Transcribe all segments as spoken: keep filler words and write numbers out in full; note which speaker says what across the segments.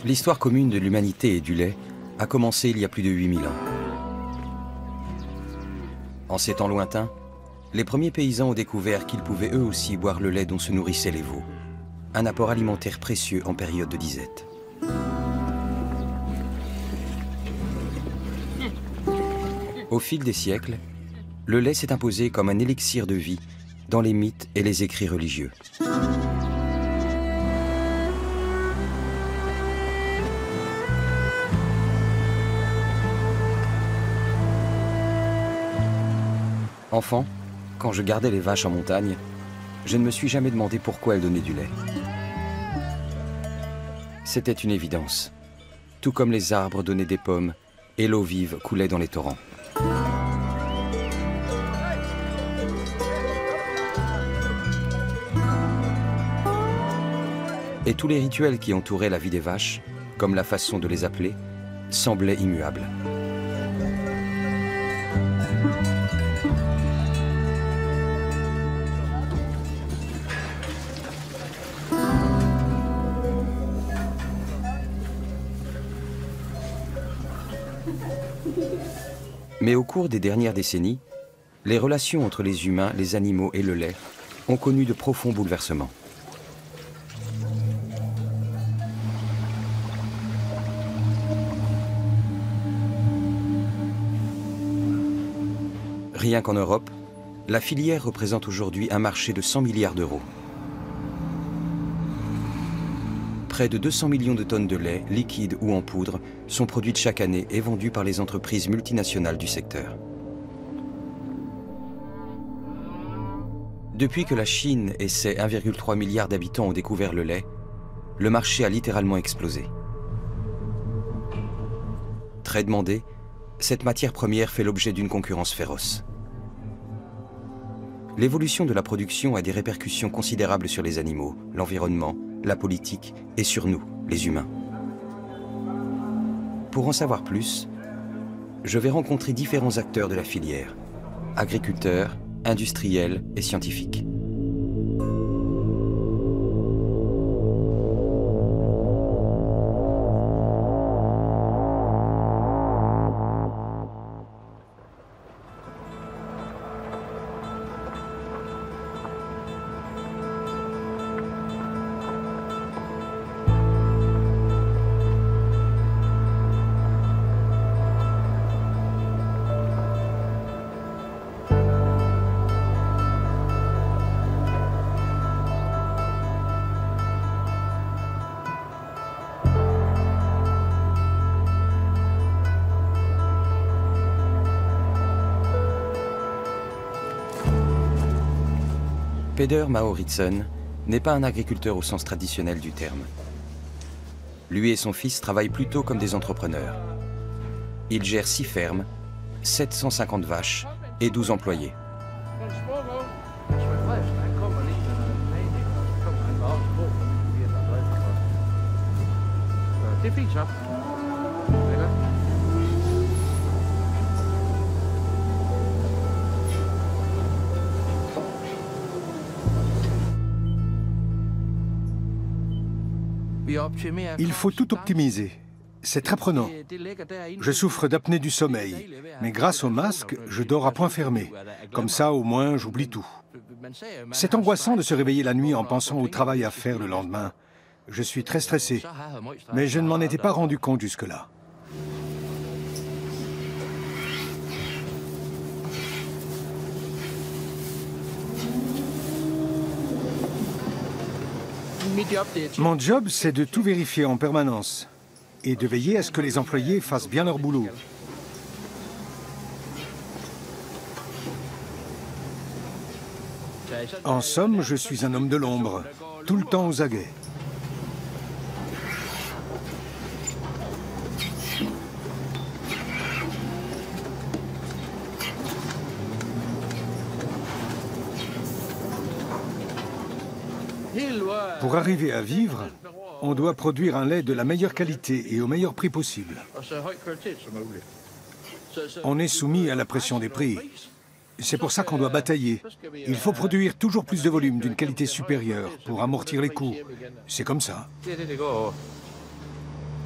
Speaker 1: L'histoire commune de l'humanité et du lait a commencé il y a plus de huit mille ans. En ces temps lointains, les premiers paysans ont découvert qu'ils pouvaient eux aussi boire le lait dont se nourrissaient les veaux, un apport alimentaire précieux en période de disette. Au fil des siècles, le lait s'est imposé comme un élixir de vie dans les mythes et les écrits religieux. Enfant, quand je gardais les vaches en montagne, je ne me suis jamais demandé pourquoi elles donnaient du lait. C'était une évidence, tout comme les arbres donnaient des pommes et l'eau vive coulait dans les torrents. Et tous les rituels qui entouraient la vie des vaches, comme la façon de les appeler, semblaient immuables. Mais au cours des dernières décennies, les relations entre les humains, les animaux et le lait ont connu de profonds bouleversements. Rien qu'en Europe, la filière représente aujourd'hui un marché de cent milliards d'euros. Près de deux cents millions de tonnes de lait, liquide ou en poudre, sont produites chaque année et vendues par les entreprises multinationales du secteur. Depuis que la Chine et ses un virgule trois milliard d'habitants ont découvert le lait, le marché a littéralement explosé. Très demandée, cette matière première fait l'objet d'une concurrence féroce. L'évolution de la production a des répercussions considérables sur les animaux, l'environnement, la politique et sur nous, les humains. Pour en savoir plus, je vais rencontrer différents acteurs de la filière, agriculteurs, industriels et scientifiques. Peder Mauritsson n'est pas un agriculteur au sens traditionnel du terme. Lui et son fils travaillent plutôt comme des entrepreneurs. Ils gèrent six fermes, sept cent cinquante vaches et douze employés.
Speaker 2: Il faut tout optimiser. C'est très prenant. Je souffre d'apnée du sommeil, mais grâce au masque, je dors à point fermé. Comme ça, au moins, j'oublie tout. C'est angoissant de se réveiller la nuit en pensant au travail à faire le lendemain. Je suis très stressé, mais je ne m'en étais pas rendu compte jusque-là. Mon job, c'est de tout vérifier en permanence et de veiller à ce que les employés fassent bien leur boulot. En somme, je suis un homme de l'ombre, tout le temps aux aguets. Pour arriver à vivre, on doit produire un lait de la meilleure qualité et au meilleur prix possible. On est soumis à la pression des prix. C'est pour ça qu'on doit batailler. Il faut produire toujours plus de volume d'une qualité supérieure pour amortir les coûts. C'est comme ça.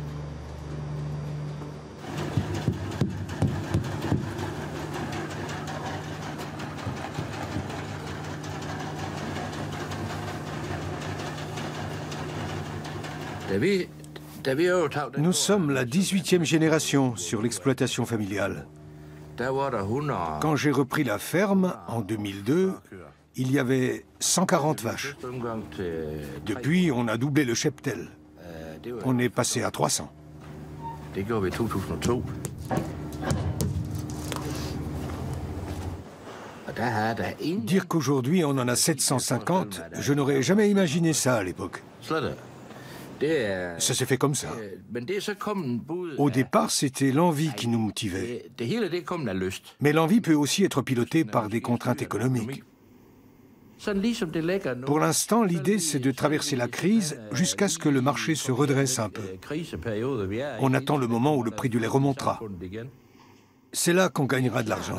Speaker 2: Nous sommes la dix-huitième génération sur l'exploitation familiale. Quand j'ai repris la ferme, en deux mille deux, il y avait cent quarante vaches. Depuis, on a doublé le cheptel. On est passé à trois cents. Dire qu'aujourd'hui on en a sept cent cinquante, je n'aurais jamais imaginé ça à l'époque. Ça s'est fait comme ça. Au départ, c'était l'envie qui nous motivait. Mais l'envie peut aussi être pilotée par des contraintes économiques. Pour l'instant, l'idée, c'est de traverser la crise jusqu'à ce que le marché se redresse un peu. On attend le moment où le prix du lait remontera. C'est là qu'on gagnera de l'argent.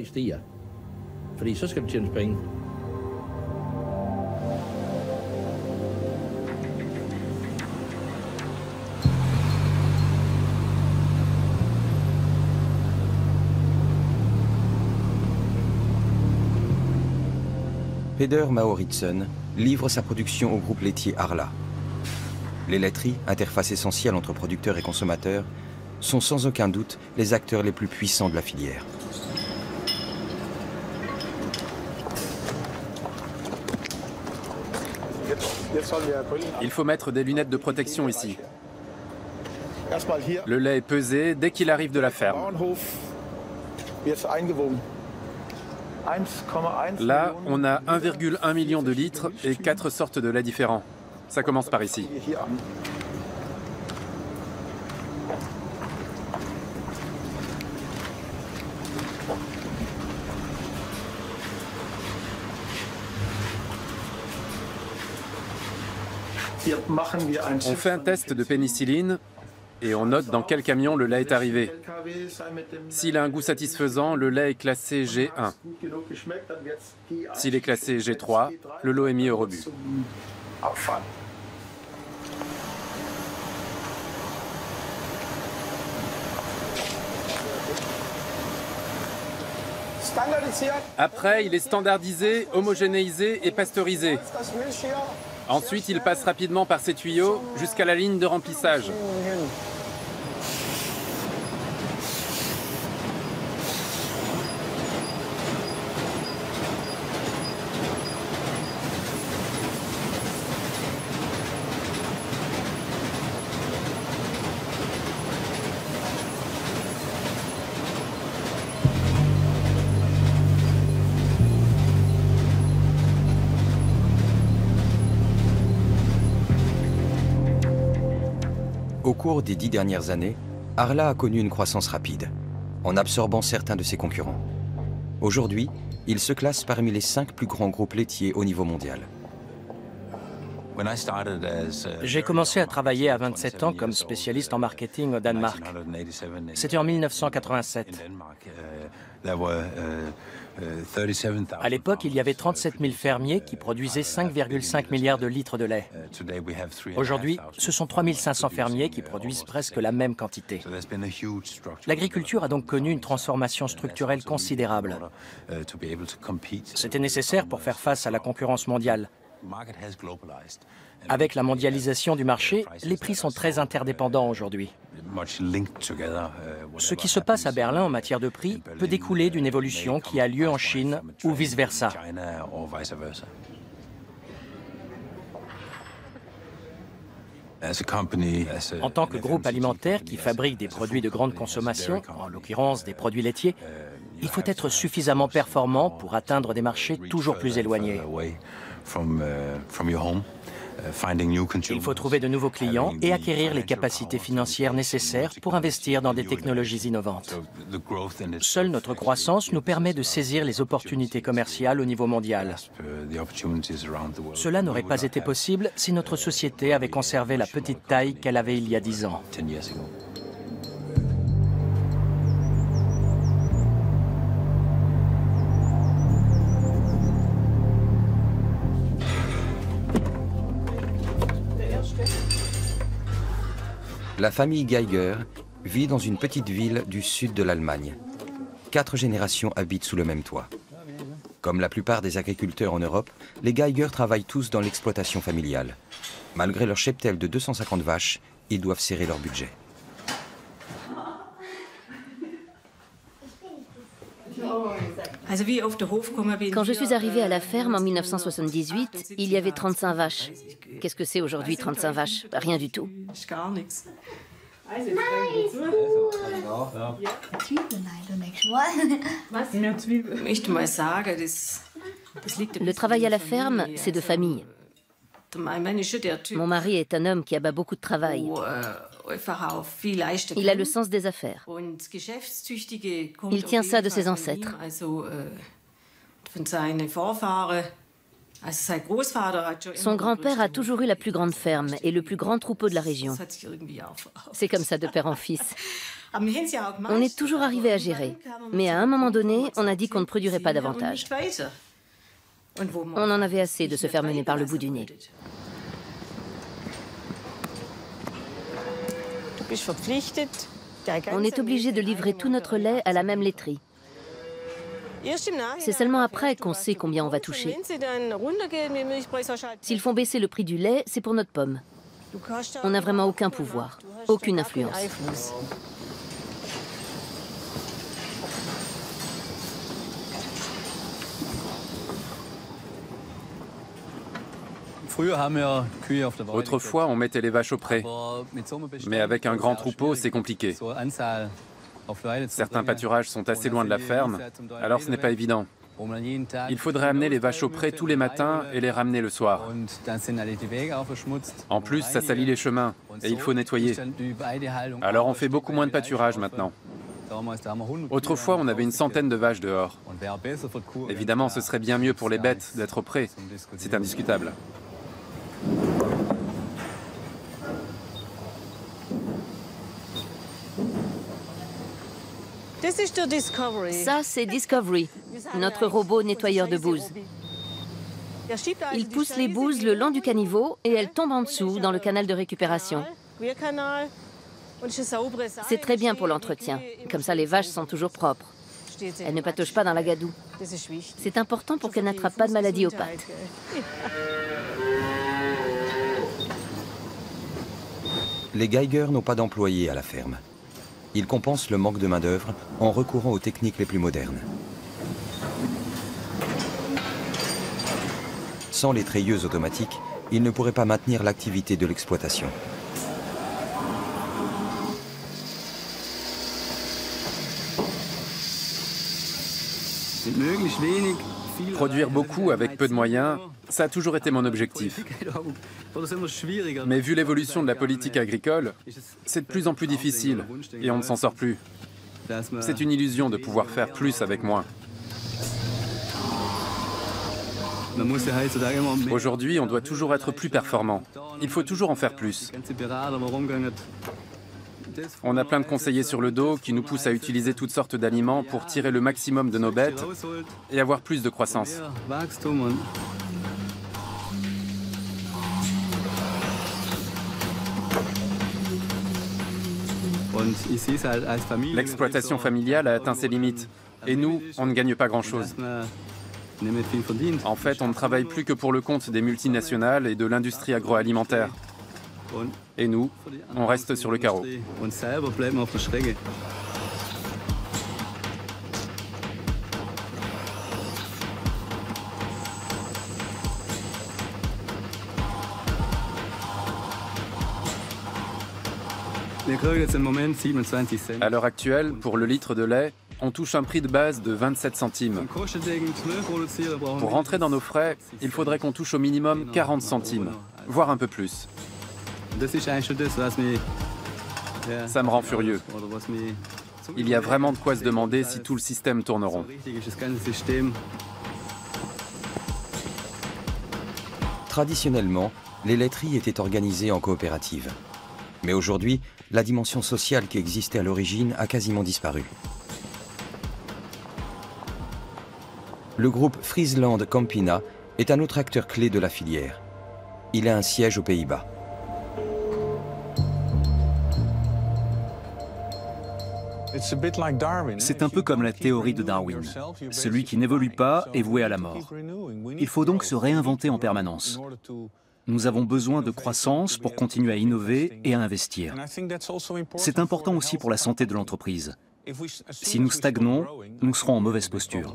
Speaker 1: Peder Mauritsson livre sa production au groupe laitier Arla. Les laiteries, interface essentielle entre producteurs et consommateurs, sont sans aucun doute les acteurs les plus puissants de la filière.
Speaker 3: Il faut mettre des lunettes de protection ici. Le lait est pesé dès qu'il arrive de la ferme. Là, on a un virgule un million de litres et quatre sortes de lait différents. Ça commence par ici. On fait un test de pénicilline et on note dans quel camion le lait est arrivé. S'il a un goût satisfaisant, le lait est classé G un. S'il est classé G trois, le lot est mis au rebut. Après, il est standardisé, homogénéisé et pasteurisé. Ensuite, il passe rapidement par ces tuyaux jusqu'à la ligne de remplissage.
Speaker 1: Au cours des dix dernières années, Arla a connu une croissance rapide, en absorbant certains de ses concurrents. Aujourd'hui, il se classe parmi les cinq plus grands groupes laitiers au niveau mondial.
Speaker 4: J'ai commencé à travailler à vingt-sept ans comme spécialiste en marketing au Danemark. C'était en mille neuf cent quatre-vingt-sept. À l'époque, il y avait trente-sept mille fermiers qui produisaient cinq virgule cinq milliards de litres de lait. Aujourd'hui, ce sont trois mille cinq cents fermiers qui produisent presque la même quantité. L'agriculture a donc connu une transformation structurelle considérable. C'était nécessaire pour faire face à la concurrence mondiale. Avec la mondialisation du marché, les prix sont très interdépendants aujourd'hui. Ce qui se passe à Berlin en matière de prix peut découler d'une évolution qui a lieu en Chine ou vice-versa. En tant que groupe alimentaire qui fabrique des produits de grande consommation, en l'occurrence des produits laitiers, il faut être suffisamment performant pour atteindre des marchés toujours plus éloignés. Il faut trouver de nouveaux clients et acquérir les capacités financières nécessaires pour investir dans des technologies innovantes. Seule notre croissance nous permet de saisir les opportunités commerciales au niveau mondial. Cela n'aurait pas été possible si notre société avait conservé la petite taille qu'elle avait il y a dix ans.
Speaker 1: La famille Geiger vit dans une petite ville du sud de l'Allemagne. Quatre générations habitent sous le même toit. Comme la plupart des agriculteurs en Europe, les Geiger travaillent tous dans l'exploitation familiale. Malgré leur cheptel de deux cent cinquante vaches, ils doivent serrer leur budget.
Speaker 5: Quand je suis arrivée à la ferme en mille neuf cent soixante-dix-huit, il y avait trente-cinq vaches. Qu'est-ce que c'est aujourd'hui, trente-cinq vaches? Rien du tout. Le travail à la ferme, c'est de famille. Mon mari est un homme qui abat beaucoup de travail. Il a le sens des affaires. Il tient ça de ses ancêtres. Son grand-père a toujours eu la plus grande ferme et le plus grand troupeau de la région. C'est comme ça de père en fils. On est toujours arrivé à gérer, mais à un moment donné, on a dit qu'on ne produirait pas davantage. On en avait assez de se faire mener par le bout du nez. On est obligé de livrer tout notre lait à la même laiterie. C'est seulement après qu'on sait combien on va toucher. S'ils font baisser le prix du lait, c'est pour notre pomme. On n'a vraiment aucun pouvoir, aucune influence.
Speaker 3: Autrefois, on mettait les vaches au pré, mais avec un grand troupeau, c'est compliqué. Certains pâturages sont assez loin de la ferme, alors ce n'est pas évident. Il faudrait amener les vaches au pré tous les matins et les ramener le soir. En plus, ça salit les chemins et il faut nettoyer. Alors on fait beaucoup moins de pâturage maintenant. Autrefois, on avait une centaine de vaches dehors. Évidemment, ce serait bien mieux pour les bêtes d'être au pré. C'est indiscutable.
Speaker 5: Ça, c'est Discovery, notre robot nettoyeur de bouse. Il pousse les bouses le long du caniveau et elles tombent en dessous dans le canal de récupération. C'est très bien pour l'entretien. Comme ça, les vaches sont toujours propres. Elles ne patauchent pas dans la gadoue. C'est important pour qu'elles n'attrapent pas de maladie aux pattes.
Speaker 1: Les Geiger n'ont pas d'employés à la ferme. Ils compensent le manque de main-d'œuvre en recourant aux techniques les plus modernes. Sans les treilleuses automatiques, ils ne pourraient pas maintenir l'activité de l'exploitation.
Speaker 3: Produire beaucoup avec peu de moyens, ça a toujours été mon objectif. Mais vu l'évolution de la politique agricole, c'est de plus en plus difficile et on ne s'en sort plus. C'est une illusion de pouvoir faire plus avec moins. Aujourd'hui, on doit toujours être plus performant. Il faut toujours en faire plus. On a plein de conseillers sur le dos qui nous poussent à utiliser toutes sortes d'aliments pour tirer le maximum de nos bêtes et avoir plus de croissance. L'exploitation familiale a atteint ses limites. Et nous, on ne gagne pas grand-chose. En fait, on ne travaille plus que pour le compte des multinationales et de l'industrie agroalimentaire. Et nous, on reste sur le carreau. À l'heure actuelle, pour le litre de lait, on touche un prix de base de vingt-sept centimes. Pour rentrer dans nos frais, il faudrait qu'on touche au minimum quarante centimes, voire un peu plus. Ça me rend furieux. Il y a vraiment de quoi se demander si tout le système tourne rond.
Speaker 1: Traditionnellement, les laiteries étaient organisées en coopérative. Mais aujourd'hui, la dimension sociale qui existait à l'origine a quasiment disparu. Le groupe Friesland Campina est un autre acteur clé de la filière. Il a un siège aux Pays-Bas.
Speaker 6: C'est un peu comme la théorie de Darwin. Celui qui n'évolue pas est voué à la mort. Il faut donc se réinventer en permanence. Nous avons besoin de croissance pour continuer à innover et à investir. C'est important aussi pour la santé de l'entreprise. Si nous stagnons, nous serons en mauvaise posture.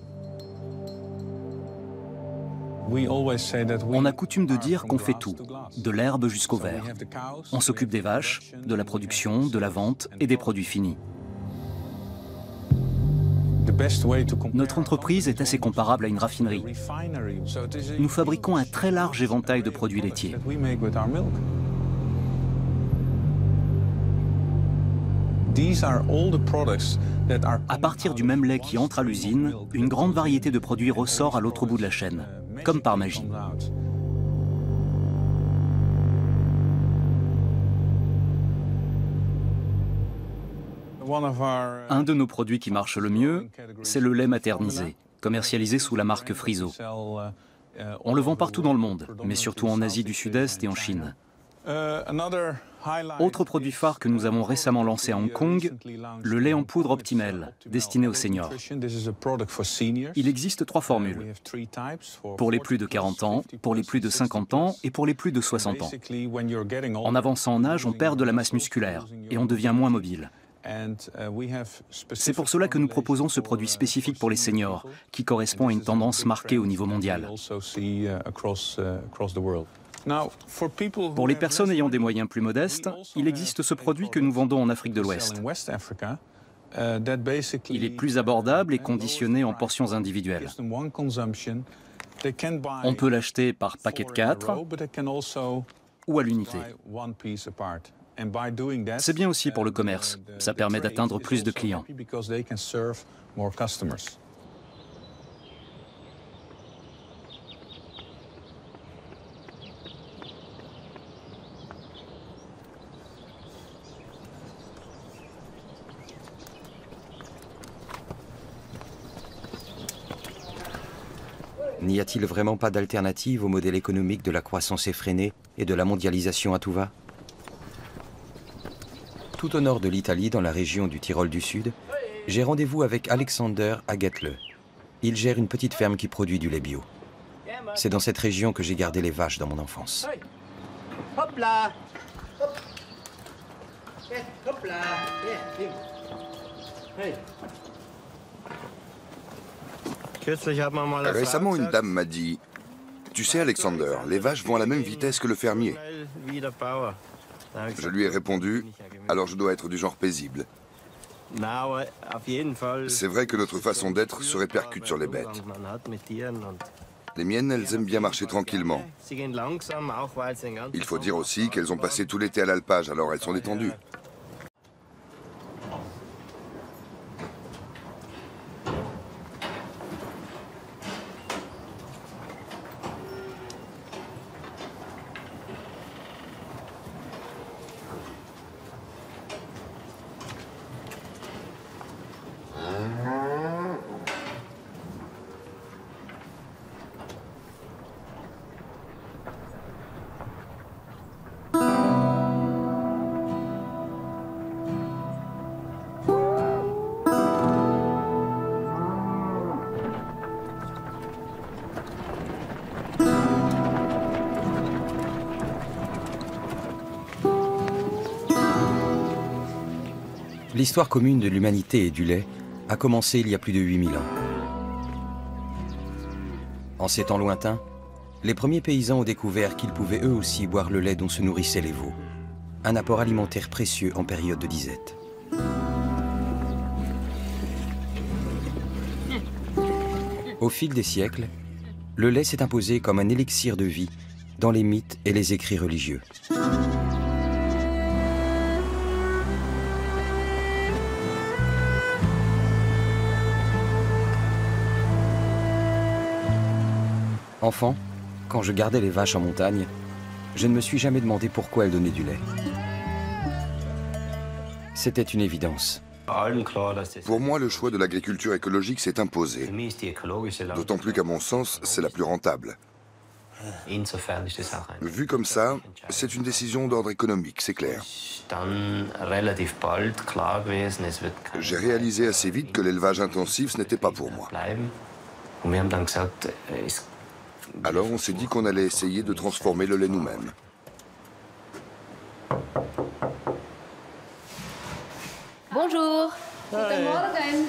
Speaker 6: On a coutume de dire qu'on fait tout, de l'herbe jusqu'au verre. On s'occupe des vaches, de la production, de la vente et des produits finis. Notre entreprise est assez comparable à une raffinerie. Nous fabriquons un très large éventail de produits laitiers. À partir du même lait qui entre à l'usine, une grande variété de produits ressort à l'autre bout de la chaîne, comme par magie. Un de nos produits qui marche le mieux, c'est le lait maternisé, commercialisé sous la marque Friso. On le vend partout dans le monde, mais surtout en Asie du Sud-Est et en Chine. Autre produit phare que nous avons récemment lancé à Hong Kong, le lait en poudre Optimel, destiné aux seniors. Il existe trois formules, pour les plus de quarante ans, pour les plus de cinquante ans et pour les plus de soixante ans. En avançant en âge, on perd de la masse musculaire et on devient moins mobile. C'est pour cela que nous proposons ce produit spécifique pour les seniors, qui correspond à une tendance marquée au niveau mondial. Pour les personnes ayant des moyens plus modestes, il existe ce produit que nous vendons en Afrique de l'Ouest. Il est plus abordable et conditionné en portions individuelles. On peut l'acheter par paquet de quatre ou à l'unité. C'est bien aussi pour le commerce. Ça permet d'atteindre plus de clients.
Speaker 1: N'y a-t-il vraiment pas d'alternative au modèle économique de la croissance effrénée et de la mondialisation à tout va? Tout au nord de l'Italie, dans la région du Tyrol du Sud, j'ai rendez-vous avec Alexander Agetle. Il gère une petite ferme qui produit du lait bio. C'est dans cette région que j'ai gardé les vaches dans mon enfance.
Speaker 7: Hop là. Hop là.
Speaker 8: Récemment, une dame m'a dit « Tu sais, Alexander, les vaches vont à la même vitesse que le fermier. » Je lui ai répondu « Alors je dois être du genre paisible. » C'est vrai que notre façon d'être se répercute sur les bêtes. Les miennes, elles aiment bien marcher tranquillement. Il faut dire aussi qu'elles ont passé tout l'été à l'alpage, alors elles sont détendues.
Speaker 1: L'histoire commune de l'humanité et du lait a commencé il y a plus de huit mille ans. En ces temps lointains, les premiers paysans ont découvert qu'ils pouvaient eux aussi boire le lait dont se nourrissaient les veaux, un apport alimentaire précieux en période de disette. Au fil des siècles, le lait s'est imposé comme un élixir de vie dans les mythes et les écrits religieux. Enfant, quand je gardais les vaches en montagne, je ne me suis jamais demandé pourquoi elles donnaient du lait. C'était une évidence.
Speaker 8: Pour moi, le choix de l'agriculture écologique s'est imposé. D'autant plus qu'à mon sens, c'est la plus rentable. Vu comme ça, c'est une décision d'ordre économique, c'est clair. J'ai réalisé assez vite que l'élevage intensif, ce n'était pas pour moi. Alors on s'est dit qu'on allait essayer de transformer le lait nous-mêmes.
Speaker 5: Bonjour.
Speaker 9: Guten Morgen.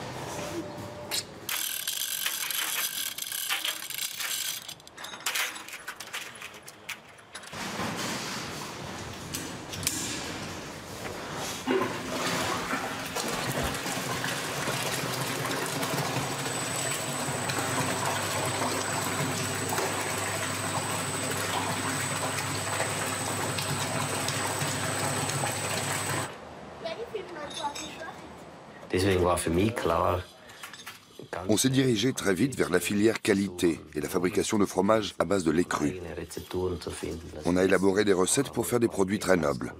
Speaker 8: On s'est dirigé très vite vers la filière qualité et la fabrication de fromage à base de lait cru. On a élaboré des recettes pour faire des produits très nobles.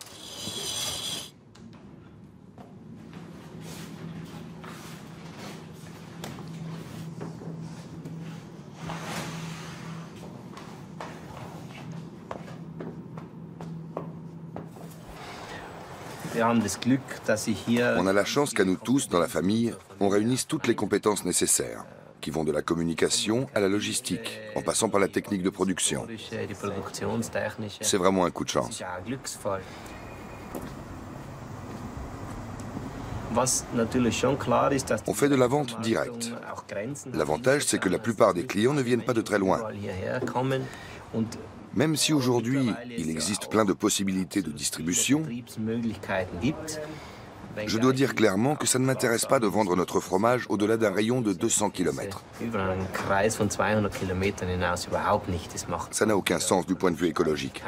Speaker 8: On a la chance qu'à nous tous, dans la famille, on réunisse toutes les compétences nécessaires, qui vont de la communication à la logistique, en passant par la technique de production. C'est vraiment un coup de chance. On fait de la vente directe. L'avantage, c'est que la plupart des clients ne viennent pas de très loin. Même si aujourd'hui, il existe plein de possibilités de distribution, je dois dire clairement que ça ne m'intéresse pas de vendre notre fromage au-delà d'un rayon de deux cents kilomètres. Ça n'a aucun sens du point de vue écologique.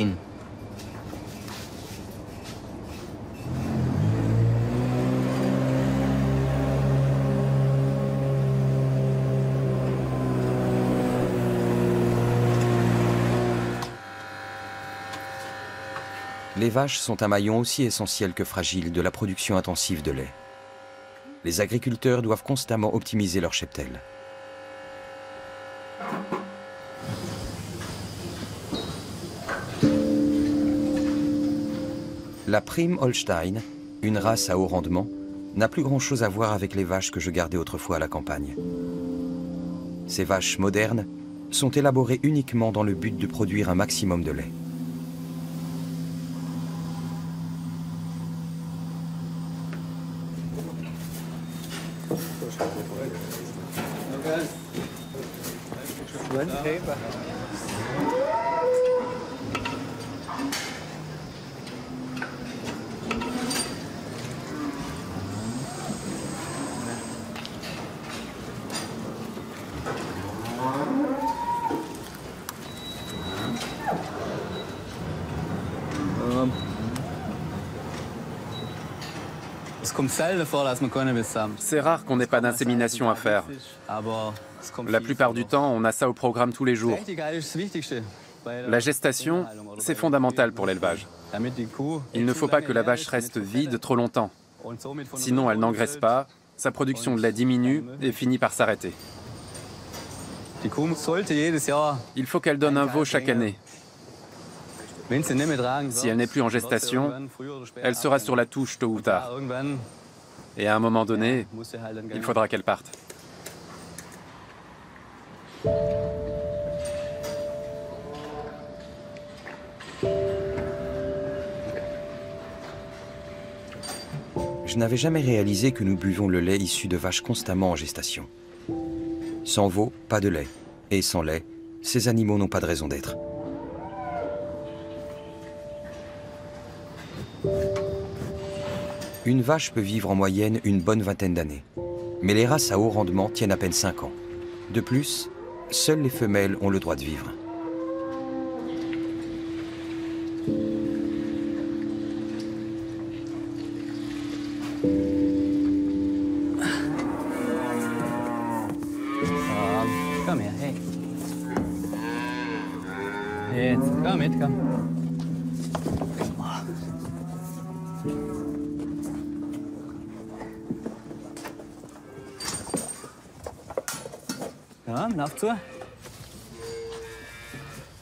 Speaker 1: Les vaches sont un maillon aussi essentiel que fragile de la production intensive de lait. Les agriculteurs doivent constamment optimiser leur cheptel. La Prim Holstein, une race à haut rendement, n'a plus grand-chose à voir avec les vaches que je gardais autrefois à la campagne. Ces vaches modernes sont élaborées uniquement dans le but de produire un maximum de lait.
Speaker 3: C'est rare qu'on n'ait pas d'insémination à faire. La plupart du temps, on a ça au programme tous les jours. La gestation, c'est fondamental pour l'élevage. Il ne faut pas que la vache reste vide trop longtemps. Sinon, elle n'engraisse pas, sa production de lait diminue et finit par s'arrêter. Il faut qu'elle donne un veau chaque année. Si elle n'est plus en gestation, elle sera sur la touche tôt ou tard. Et à un moment donné, il faudra qu'elle parte.
Speaker 1: Je n'avais jamais réalisé que nous buvons le lait issu de vaches constamment en gestation. Sans veau, pas de lait. Et sans lait, ces animaux n'ont pas de raison d'être. Une vache peut vivre en moyenne une bonne vingtaine d'années. Mais les races à haut rendement tiennent à peine cinq ans. De plus, seules les femelles ont le droit de vivre.
Speaker 10: Komm her, hey. Jetzt, komm mit, komm. Komm, lauf zu.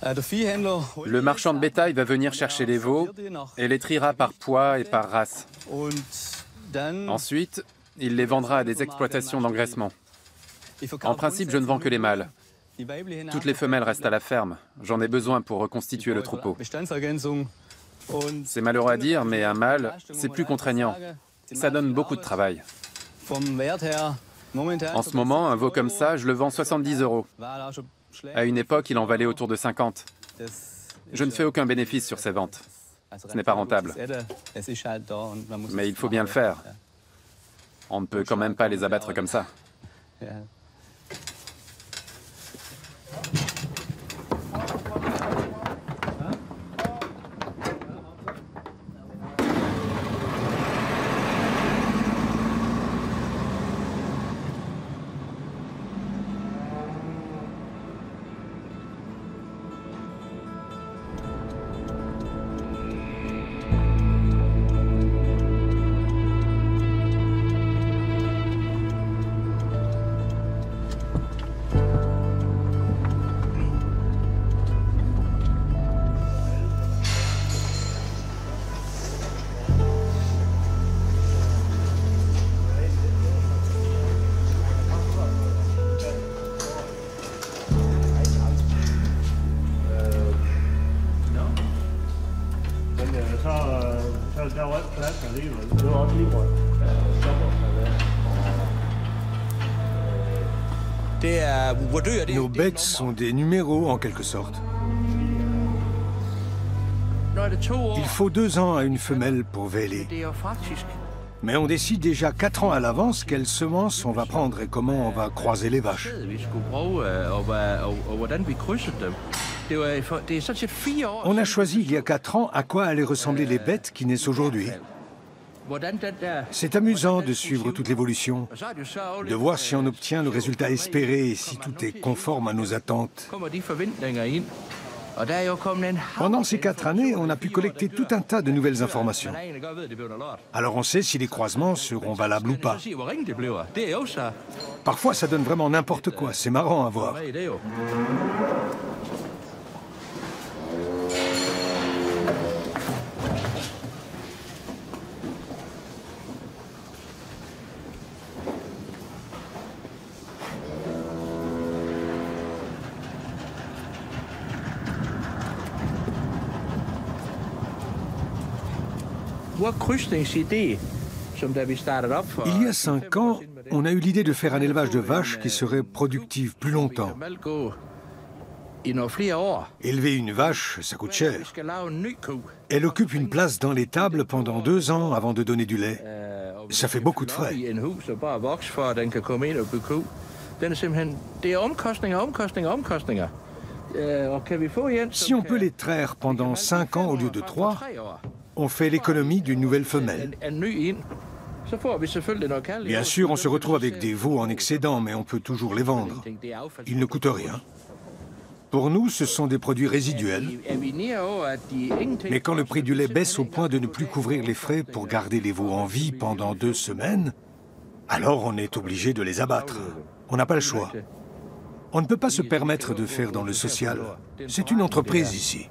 Speaker 3: Le marchand de bétail va venir chercher les veaux et les triera par poids et par race. Ensuite, il les vendra à des exploitations d'engraissement. En principe, je ne vends que les mâles. Toutes les femelles restent à la ferme. J'en ai besoin pour reconstituer le troupeau. C'est malheureux à dire, mais un mâle, c'est plus contraignant. Ça donne beaucoup de travail. En ce moment, un veau comme ça, je le vends soixante-dix euros. À une époque, il en valait autour de cinquante. Je ne fais aucun bénéfice sur ces ventes. Ce n'est pas rentable. Mais il faut bien le faire. On ne peut quand même pas les abattre comme ça.
Speaker 2: Nos bêtes sont des numéros en quelque sorte. Il faut deux ans à une femelle pour véler. Mais on décide déjà quatre ans à l'avance quelles semences on va prendre et comment on va croiser les vaches. On a choisi il y a quatre ans à quoi allaient ressembler les bêtes qui naissent aujourd'hui. C'est amusant de suivre toute l'évolution, de voir si on obtient le résultat espéré et si tout est conforme à nos attentes. Pendant ces quatre années, on a pu collecter tout un tas de nouvelles informations. Alors on sait si les croisements seront valables ou pas. Parfois, ça donne vraiment n'importe quoi. C'est marrant à voir. Il y a cinq ans, on a eu l'idée de faire un élevage de vaches qui serait productif plus longtemps. Élever une vache, ça coûte cher. Elle occupe une place dans l'étable pendant deux ans avant de donner du lait. Ça fait beaucoup de frais. Si on peut les traire pendant cinq ans au lieu de trois, on fait l'économie d'une nouvelle femelle. Bien sûr, on se retrouve avec des veaux en excédent, mais on peut toujours les vendre. Ils ne coûtent rien. Pour nous, ce sont des produits résiduels. Mais quand le prix du lait baisse au point de ne plus couvrir les frais pour garder les veaux en vie pendant deux semaines, alors on est obligé de les abattre. On n'a pas le choix. On ne peut pas se permettre de faire dans le social. C'est une entreprise ici.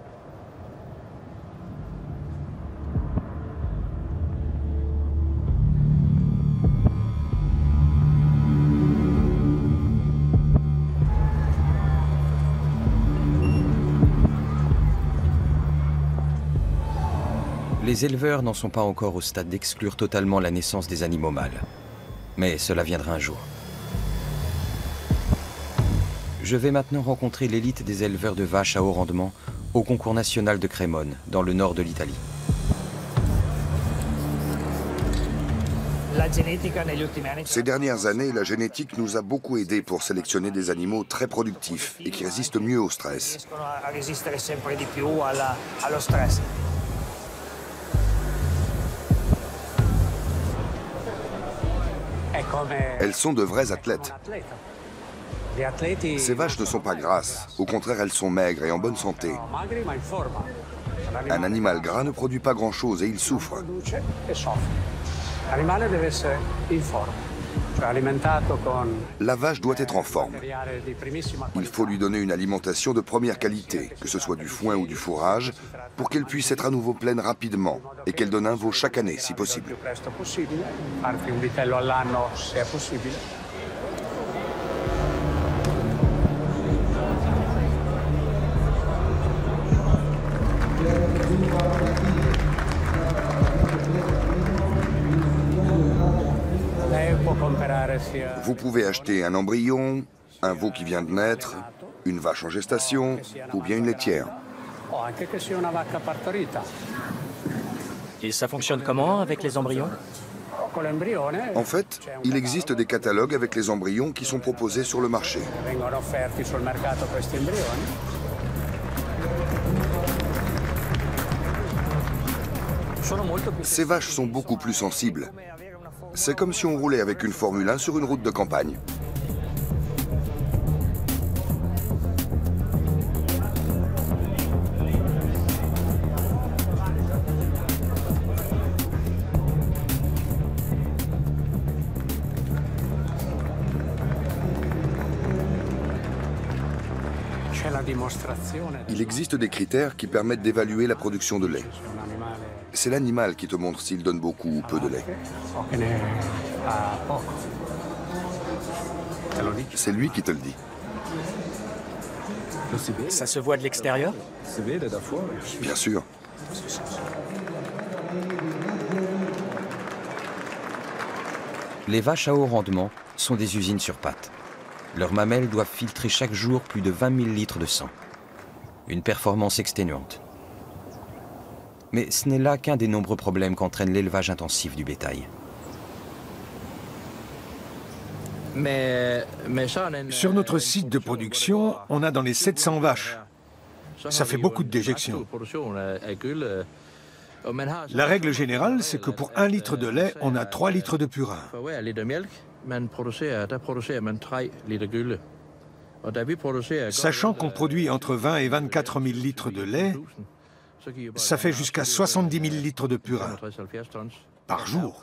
Speaker 1: Les éleveurs n'en sont pas encore au stade d'exclure totalement la naissance des animaux mâles. Mais cela viendra un jour. Je vais maintenant rencontrer l'élite des éleveurs de vaches à haut rendement au concours national de Crémone, dans le nord de l'Italie.
Speaker 8: Ces dernières années, la génétique nous a beaucoup aidés pour sélectionner des animaux très productifs et qui résistent mieux au stress. Elles sont de vrais athlètes. Ces vaches ne sont pas grasses, au contraire elles sont maigres et en bonne santé. Un animal gras ne produit pas grand-chose et il souffre. La vache doit être en forme. Il faut lui donner une alimentation de première qualité, que ce soit du foin ou du fourrage, pour qu'elle puisse être à nouveau pleine rapidement et qu'elle donne un veau chaque année, si possible. Vous pouvez acheter un embryon, un veau qui vient de naître, une vache en gestation ou bien une laitière.
Speaker 4: Et ça fonctionne comment avec les embryons?
Speaker 8: En fait, il existe des catalogues avec les embryons qui sont proposés sur le marché. Ces vaches sont beaucoup plus sensibles. C'est comme si on roulait avec une Formule un sur une route de campagne. Il existe des critères qui permettent d'évaluer la production de lait. C'est l'animal qui te montre s'il donne beaucoup ou peu de lait. C'est lui qui te le dit.
Speaker 4: Ça se voit de l'extérieur?
Speaker 8: Bien sûr.
Speaker 1: Les vaches à haut rendement sont des usines sur pattes. Leurs mamelles doivent filtrer chaque jour plus de vingt mille litres de sang. Une performance exténuante. Mais ce n'est là qu'un des nombreux problèmes qu'entraîne l'élevage intensif du bétail.
Speaker 2: Mais, mais sur notre site de production, on a dans les sept cents vaches. Ça fait beaucoup de déjections. La règle générale, c'est que pour un litre de lait, on a trois litres de purin. Sachant qu'on produit entre vingt et vingt-quatre mille litres de lait, ça fait jusqu'à soixante-dix mille litres de purin par jour.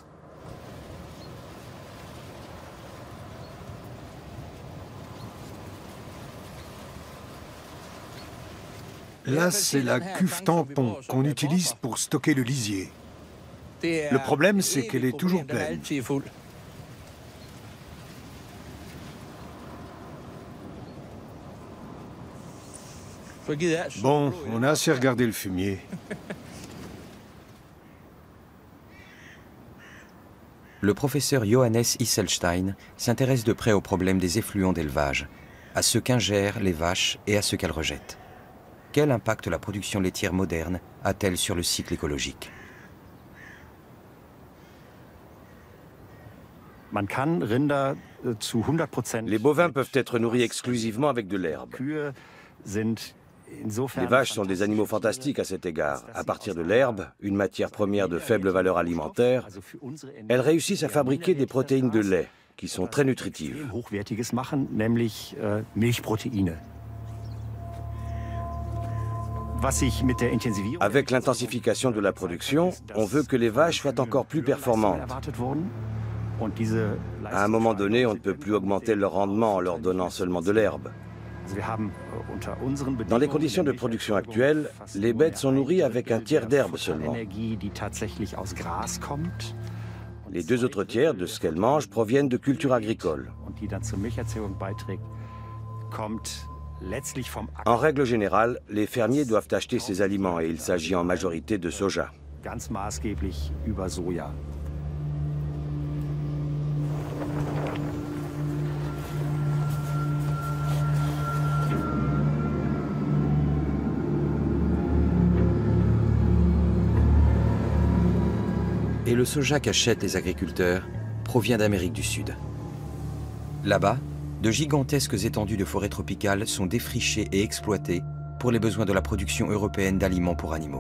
Speaker 2: Là, c'est la cuve tampon qu'on utilise pour stocker le lisier. Le problème, c'est qu'elle est toujours pleine. Bon, on a assez regardé le fumier.
Speaker 1: Le professeur Johannes Isselstein s'intéresse de près au problème des effluents d'élevage, à ce qu'ingèrent les vaches et à ce qu'elles rejettent. Quel impact la production laitière moderne a-t-elle sur le cycle écologique?
Speaker 9: Les bovins peuvent être nourris exclusivement avec de l'herbe. Les vaches sont des animaux fantastiques à cet égard. À partir de l'herbe, une matière première de faible valeur alimentaire, elles réussissent à fabriquer des protéines de lait qui sont très nutritives. Avec l'intensification de la production, on veut que les vaches soient encore plus performantes. À un moment donné, on ne peut plus augmenter leur rendement en leur donnant seulement de l'herbe. Dans les conditions de production actuelles, les bêtes sont nourries avec un tiers d'herbe seulement. Les deux autres tiers de ce qu'elles mangent proviennent de cultures agricoles. En règle générale, les fermiers doivent acheter ces aliments et il s'agit en majorité de soja.
Speaker 1: Et le soja qu'achètent les agriculteurs provient d'Amérique du Sud. Là-bas, de gigantesques étendues de forêts tropicales sont défrichées et exploitées pour les besoins de la production européenne d'aliments pour animaux.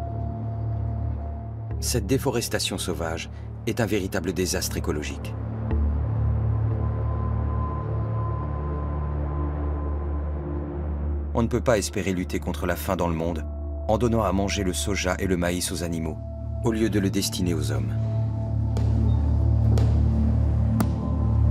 Speaker 1: Cette déforestation sauvage est un véritable désastre écologique. On ne peut pas espérer lutter contre la faim dans le monde en donnant à manger le soja et le maïs aux animaux, au lieu de le destiner aux hommes.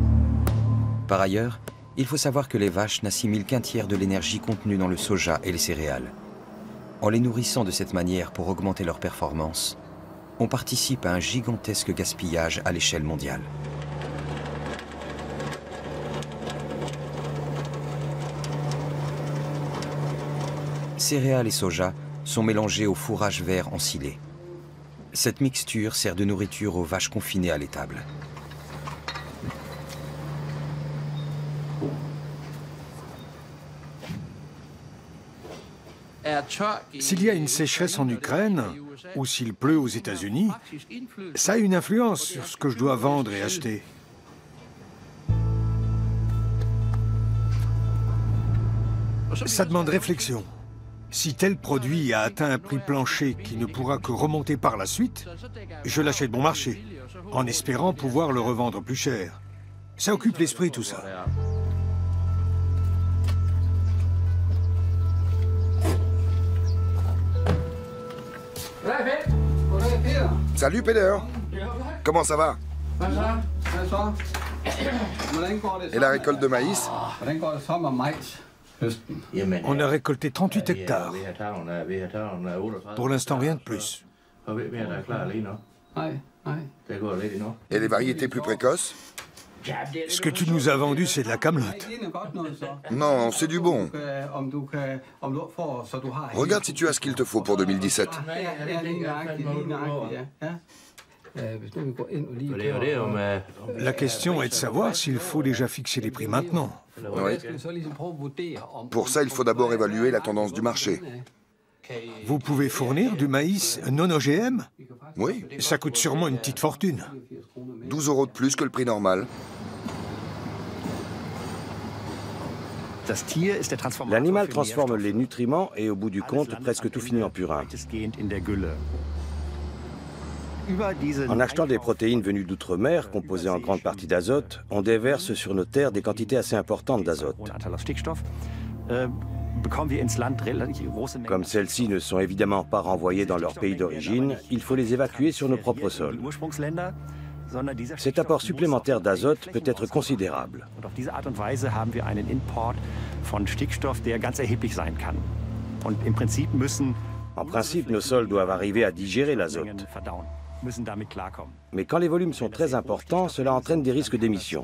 Speaker 1: Par ailleurs, il faut savoir que les vaches n'assimilent qu'un tiers de l'énergie contenue dans le soja et les céréales. En les nourrissant de cette manière pour augmenter leur performance, on participe à un gigantesque gaspillage à l'échelle mondiale. Céréales et soja sont mélangés au fourrage vert ensilé. Cette mixture sert de nourriture aux vaches confinées à l'étable.
Speaker 2: S'il y a une sécheresse en Ukraine, ou s'il pleut aux États-Unis, ça a une influence sur ce que je dois vendre et acheter. Ça demande réflexion. Si tel produit a atteint un prix plancher qui ne pourra que remonter par la suite, je l'achète bon marché, en espérant pouvoir le revendre plus cher. Ça occupe l'esprit, tout ça.
Speaker 8: Salut, Peter. Comment ça va? Et la récolte de maïs?
Speaker 2: On a récolté trente-huit hectares. Pour l'instant, rien de plus.
Speaker 8: Et les variétés plus précoces?
Speaker 2: Ce que tu nous as vendu, c'est de la camelote.
Speaker 8: Non, c'est du bon. Regarde si tu as ce qu'il te faut pour deux mille dix-sept.
Speaker 2: La question est de savoir s'il faut déjà fixer les prix maintenant.
Speaker 8: Oui. Pour ça, il faut d'abord évaluer la tendance du marché.
Speaker 2: Vous pouvez fournir du maïs non O G M?
Speaker 8: Oui.
Speaker 2: Ça coûte sûrement une petite fortune.
Speaker 8: douze euros de plus que le prix normal.
Speaker 9: L'animal transforme les nutriments et au bout du compte, presque tout finit en purin. En achetant des protéines venues d'outre-mer, composées en grande partie d'azote, on déverse sur nos terres des quantités assez importantes d'azote. Comme celles-ci ne sont évidemment pas renvoyées dans leur pays d'origine, il faut les évacuer sur nos propres sols. Cet apport supplémentaire d'azote peut être considérable. En principe, nos sols doivent arriver à digérer l'azote. Mais quand les volumes sont très importants, cela entraîne des risques d'émission.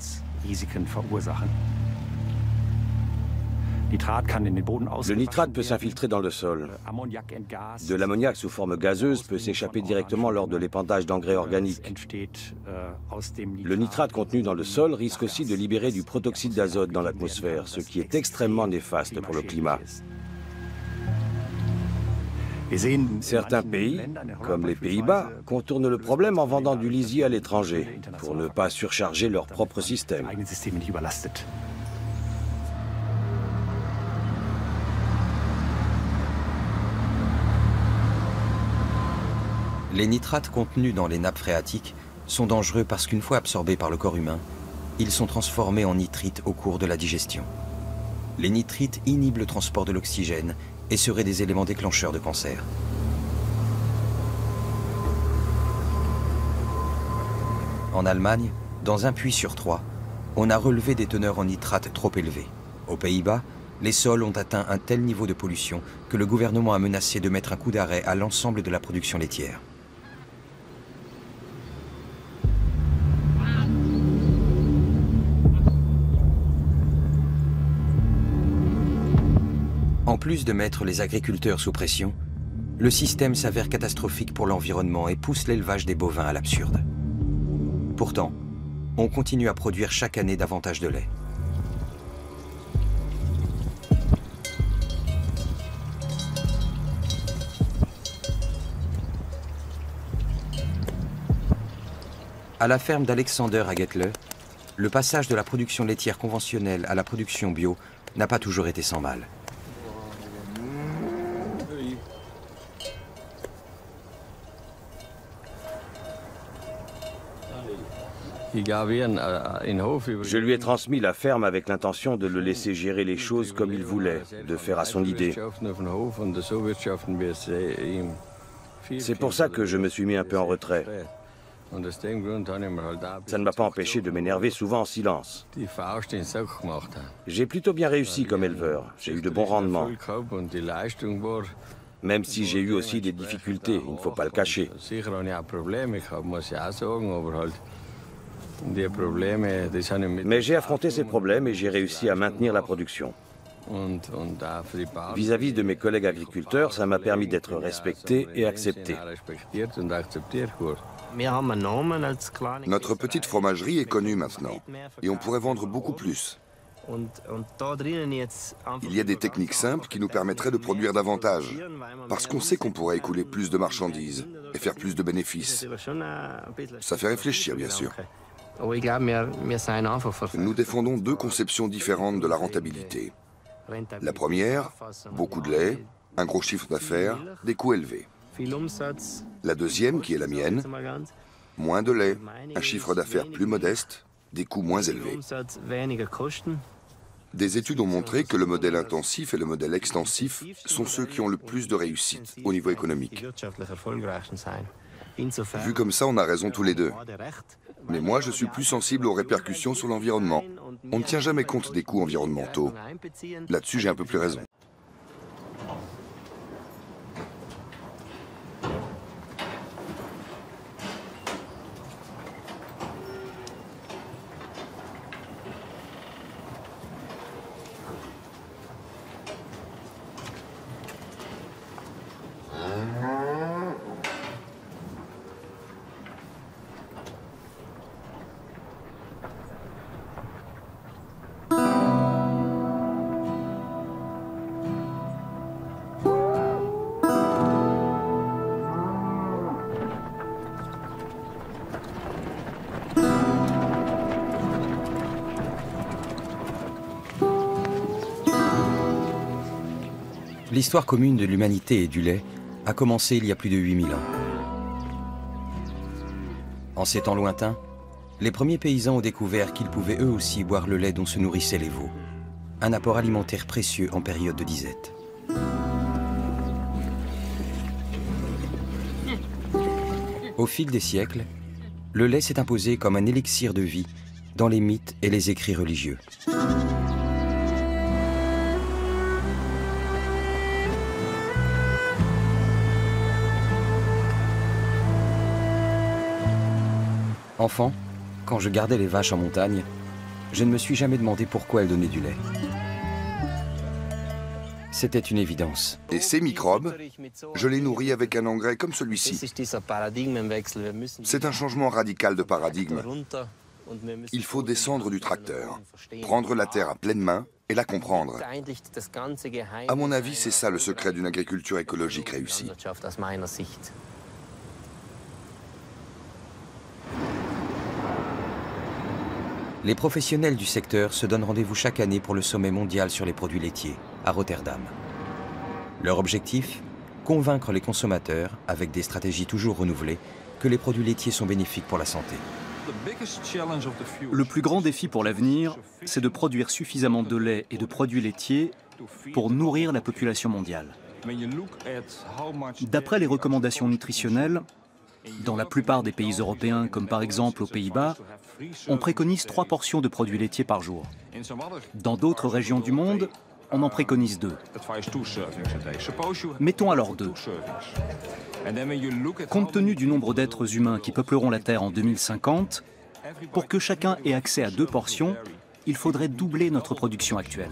Speaker 9: Le nitrate peut s'infiltrer dans le sol. De l'ammoniac sous forme gazeuse peut s'échapper directement lors de l'épandage d'engrais organiques. Le nitrate contenu dans le sol risque aussi de libérer du protoxyde d'azote dans l'atmosphère, ce qui est extrêmement néfaste pour le climat. Certains pays, comme les Pays-Bas, contournent le problème en vendant du lisier à l'étranger, pour ne pas surcharger leur propre système.
Speaker 1: Les nitrates contenus dans les nappes phréatiques sont dangereux parce qu'une fois absorbés par le corps humain, ils sont transformés en nitrites au cours de la digestion. Les nitrites inhibent le transport de l'oxygène et seraient des éléments déclencheurs de cancer. En Allemagne, dans un puits sur trois, on a relevé des teneurs en nitrate trop élevées. Aux Pays-Bas, les sols ont atteint un tel niveau de pollution que le gouvernement a menacé de mettre un coup d'arrêt à l'ensemble de la production laitière. En plus de mettre les agriculteurs sous pression, le système s'avère catastrophique pour l'environnement et pousse l'élevage des bovins à l'absurde. Pourtant, on continue à produire chaque année davantage de lait. À la ferme d'Alexander à Gettle, le passage de la production laitière conventionnelle à la production bio n'a pas toujours été sans mal.
Speaker 9: Je lui ai transmis la ferme avec l'intention de le laisser gérer les choses comme il voulait, de faire à son idée. C'est pour ça que je me suis mis un peu en retrait. Ça ne m'a pas empêché de m'énerver souvent en silence. J'ai plutôt bien réussi comme éleveur. J'ai eu de bons rendements. Même si j'ai eu aussi des difficultés, il ne faut pas le cacher. Mais j'ai affronté ces problèmes et j'ai réussi à maintenir la production. Vis-à-vis de mes collègues agriculteurs, ça m'a permis d'être respecté et accepté.
Speaker 8: Notre petite fromagerie est connue maintenant et on pourrait vendre beaucoup plus. Il y a des techniques simples qui nous permettraient de produire davantage, parce qu'on sait qu'on pourrait écouler plus de marchandises et faire plus de bénéfices. Ça fait réfléchir, bien sûr. Nous défendons deux conceptions différentes de la rentabilité. La première, beaucoup de lait, un gros chiffre d'affaires, des coûts élevés. La deuxième, qui est la mienne, moins de lait, un chiffre d'affaires plus modeste, des coûts moins élevés. Des études ont montré que le modèle intensif et le modèle extensif sont ceux qui ont le plus de réussite au niveau économique. Vu comme ça, on a raison tous les deux. Mais moi, je suis plus sensible aux répercussions sur l'environnement. On ne tient jamais compte des coûts environnementaux. Là-dessus, j'ai un peu plus raison.
Speaker 1: L'histoire commune de l'humanité et du lait a commencé il y a plus de huit mille ans. En ces temps lointains, les premiers paysans ont découvert qu'ils pouvaient eux aussi boire le lait dont se nourrissaient les veaux, un apport alimentaire précieux en période de disette. Au fil des siècles, le lait s'est imposé comme un élixir de vie dans les mythes et les écrits religieux. Enfant, quand je gardais les vaches en montagne, je ne me suis jamais demandé pourquoi elles donnaient du lait. C'était une évidence.
Speaker 8: Et ces microbes, je les nourris avec un engrais comme celui-ci. C'est un changement radical de paradigme. Il faut descendre du tracteur, prendre la terre à pleine main et la comprendre. À mon avis, c'est ça le secret d'une agriculture écologique réussie.
Speaker 1: Les professionnels du secteur se donnent rendez-vous chaque année pour le sommet mondial sur les produits laitiers, à Rotterdam. Leur objectif ? Convaincre les consommateurs, avec des stratégies toujours renouvelées, que les produits laitiers sont bénéfiques pour la santé.
Speaker 6: Le plus grand défi pour l'avenir, c'est de produire suffisamment de lait et de produits laitiers pour nourrir la population mondiale. D'après les recommandations nutritionnelles, dans la plupart des pays européens, comme par exemple aux Pays-Bas, on préconise trois portions de produits laitiers par jour. Dans d'autres régions du monde, on en préconise deux. Mettons alors deux. Compte tenu du nombre d'êtres humains qui peupleront la Terre en deux mille cinquante, pour que chacun ait accès à deux portions, il faudrait doubler notre production actuelle.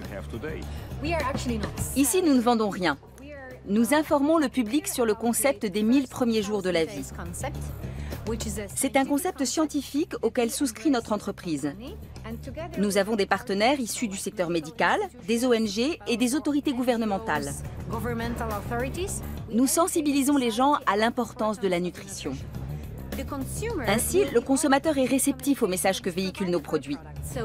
Speaker 11: Ici, nous ne vendons rien. Nous informons le public sur le concept des mille premiers jours de la vie. C'est un concept scientifique auquel souscrit notre entreprise. Nous avons des partenaires issus du secteur médical, des O N G et des autorités gouvernementales. Nous sensibilisons les gens à l'importance de la nutrition. Ainsi, le consommateur est réceptif au message que véhiculent nos produits.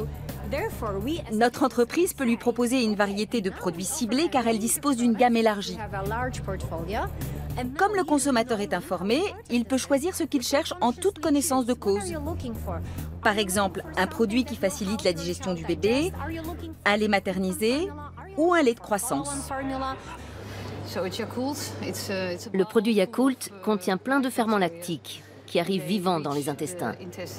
Speaker 11: Notre entreprise peut lui proposer une variété de produits ciblés car elle dispose d'une gamme élargie. Comme le consommateur est informé, il peut choisir ce qu'il cherche en toute connaissance de cause. Par exemple, un produit qui facilite la digestion du bébé, un lait maternisé ou un lait de croissance.
Speaker 5: Le produit Yakult contient plein de ferments lactiques qui arrivent vivants dans les intestins.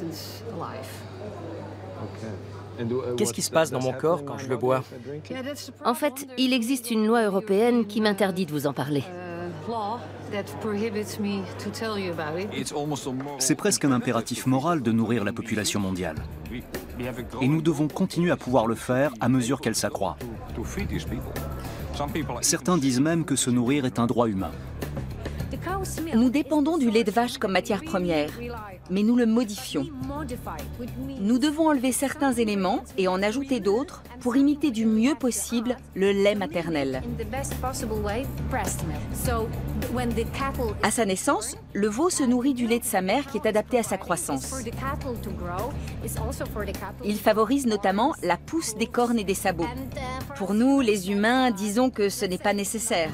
Speaker 4: Qu'est-ce qui se passe dans mon corps quand je le bois?
Speaker 5: En fait, il existe une loi européenne qui m'interdit de vous en parler.
Speaker 6: C'est presque un impératif moral de nourrir la population mondiale. Et nous devons continuer à pouvoir le faire à mesure qu'elle s'accroît. Certains disent même que se nourrir est un droit humain.
Speaker 11: Nous dépendons du lait de vache comme matière première, mais nous le modifions. Nous devons enlever certains éléments et en ajouter d'autres pour imiter du mieux possible le lait maternel. À sa naissance, le veau se nourrit du lait de sa mère qui est adapté à sa croissance. Il favorise notamment la pousse des cornes et des sabots. Pour nous, les humains, disons que ce n'est pas nécessaire.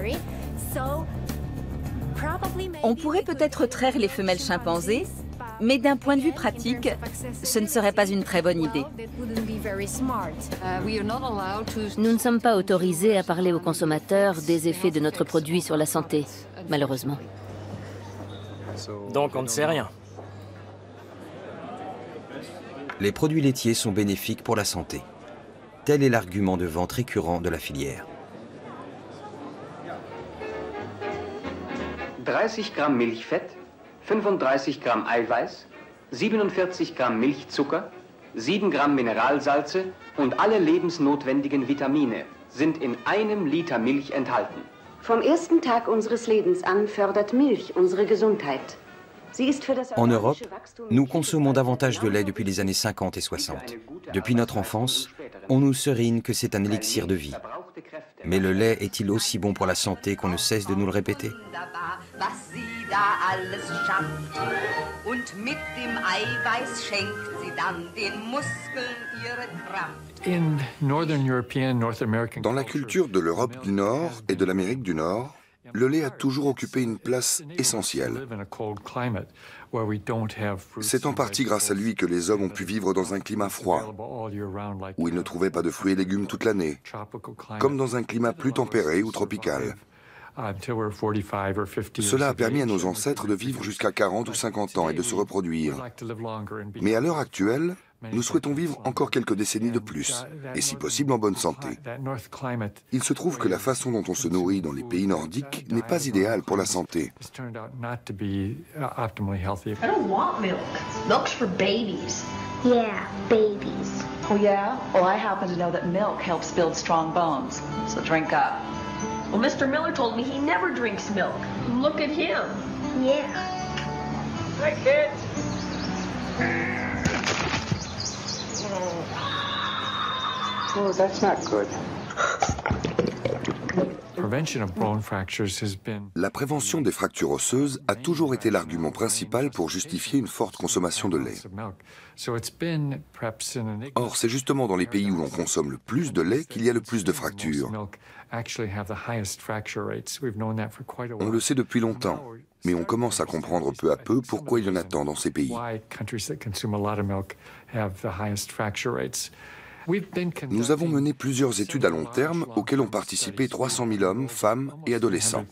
Speaker 11: On pourrait peut-être traire les femelles chimpanzés, mais d'un point de vue pratique, ce ne serait pas une très bonne idée.
Speaker 5: Nous ne sommes pas autorisés à parler aux consommateurs des effets de notre produit sur la santé, malheureusement.
Speaker 4: Donc on ne sait rien.
Speaker 1: Les produits laitiers sont bénéfiques pour la santé. Tel est l'argument de vente récurrent de la filière.
Speaker 12: dreißig Gramm Milchfett, fünfunddreißig Gramm Eiweiß, siebenundvierzig Gramm Milchzucker, sieben Gramm Mineralsalze und alle lebensnotwendigen Vitamine sind in einem Liter Milch enthalten.
Speaker 13: Vom ersten Tag unseres Lebens an fördert Milch unsere Gesundheit. Sie ist für das
Speaker 1: En Europe, nous consommons davantage de lait depuis les années cinquante et soixante. Depuis notre enfance, on nous serine que c'est un élixir de vie. Mais le lait est-il aussi bon pour la santé qu'on ne cesse de nous le répéter?
Speaker 8: Dans la culture de l'Europe du Nord et de l'Amérique du Nord, le lait a toujours occupé une place essentielle. C'est en partie grâce à lui que les hommes ont pu vivre dans un climat froid, où ils ne trouvaient pas de fruits et légumes toute l'année, comme dans un climat plus tempéré ou tropical. Cela a permis à nos ancêtres de vivre jusqu'à quarante ou cinquante ans et de se reproduire. Mais à l'heure actuelle, nous souhaitons vivre encore quelques décennies de plus, et si possible en bonne santé. Il se trouve que la façon dont on se nourrit dans les pays nordiques n'est pas idéale pour la santé.
Speaker 14: I don't want milk. Milk's for babies.
Speaker 15: Yeah, babies.
Speaker 16: Oh yeah? Well, I happen to know that milk helps build strong bones, so drink up.
Speaker 14: Well, Mister Miller told me he never drinks milk. Look at him.
Speaker 15: Yeah.
Speaker 14: Hi, kids.
Speaker 17: Oh, that's not good.
Speaker 8: La prévention des fractures osseuses a toujours été l'argument principal pour justifier une forte consommation de lait. Or, c'est justement dans les pays où l'on consomme le plus de lait qu'il y a le plus de fractures. On le sait depuis longtemps, mais on commence à comprendre peu à peu pourquoi il y en a tant dans ces pays. Nous avons mené plusieurs études à long terme auxquelles ont participé trois cent mille hommes, femmes et adolescents.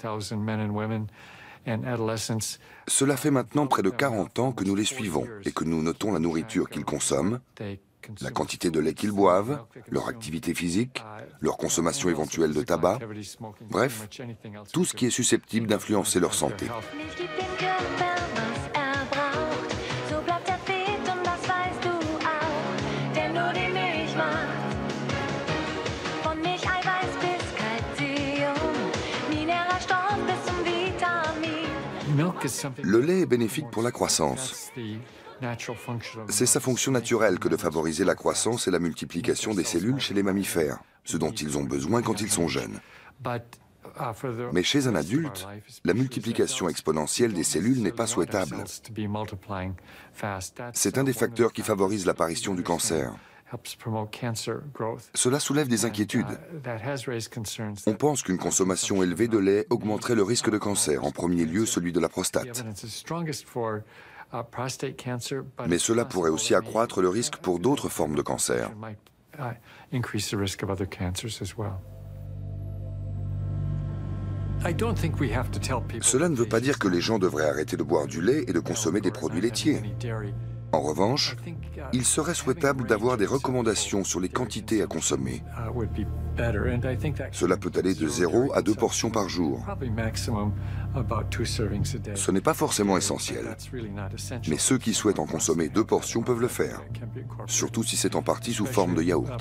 Speaker 8: Cela fait maintenant près de quarante ans que nous les suivons et que nous notons la nourriture qu'ils consomment, la quantité de lait qu'ils boivent, leur activité physique, leur consommation éventuelle de tabac, bref, tout ce qui est susceptible d'influencer leur santé. Le lait est bénéfique pour la croissance. C'est sa fonction naturelle que de favoriser la croissance et la multiplication des cellules chez les mammifères, ce dont ils ont besoin quand ils sont jeunes. Mais chez un adulte, la multiplication exponentielle des cellules n'est pas souhaitable. C'est un des facteurs qui favorise l'apparition du cancer. Cela soulève des inquiétudes. On pense qu'une consommation élevée de lait augmenterait le risque de cancer, en premier lieu celui de la prostate. Mais cela pourrait aussi accroître le risque pour d'autres formes de cancer. Cela ne veut pas dire que les gens devraient arrêter de boire du lait et de consommer des produits laitiers. En revanche, il serait souhaitable d'avoir des recommandations sur les quantités à consommer. Cela peut aller de zéro à deux portions par jour. Ce n'est pas forcément essentiel, mais ceux qui souhaitent en consommer deux portions peuvent le faire, surtout si c'est en partie sous forme de yaourt.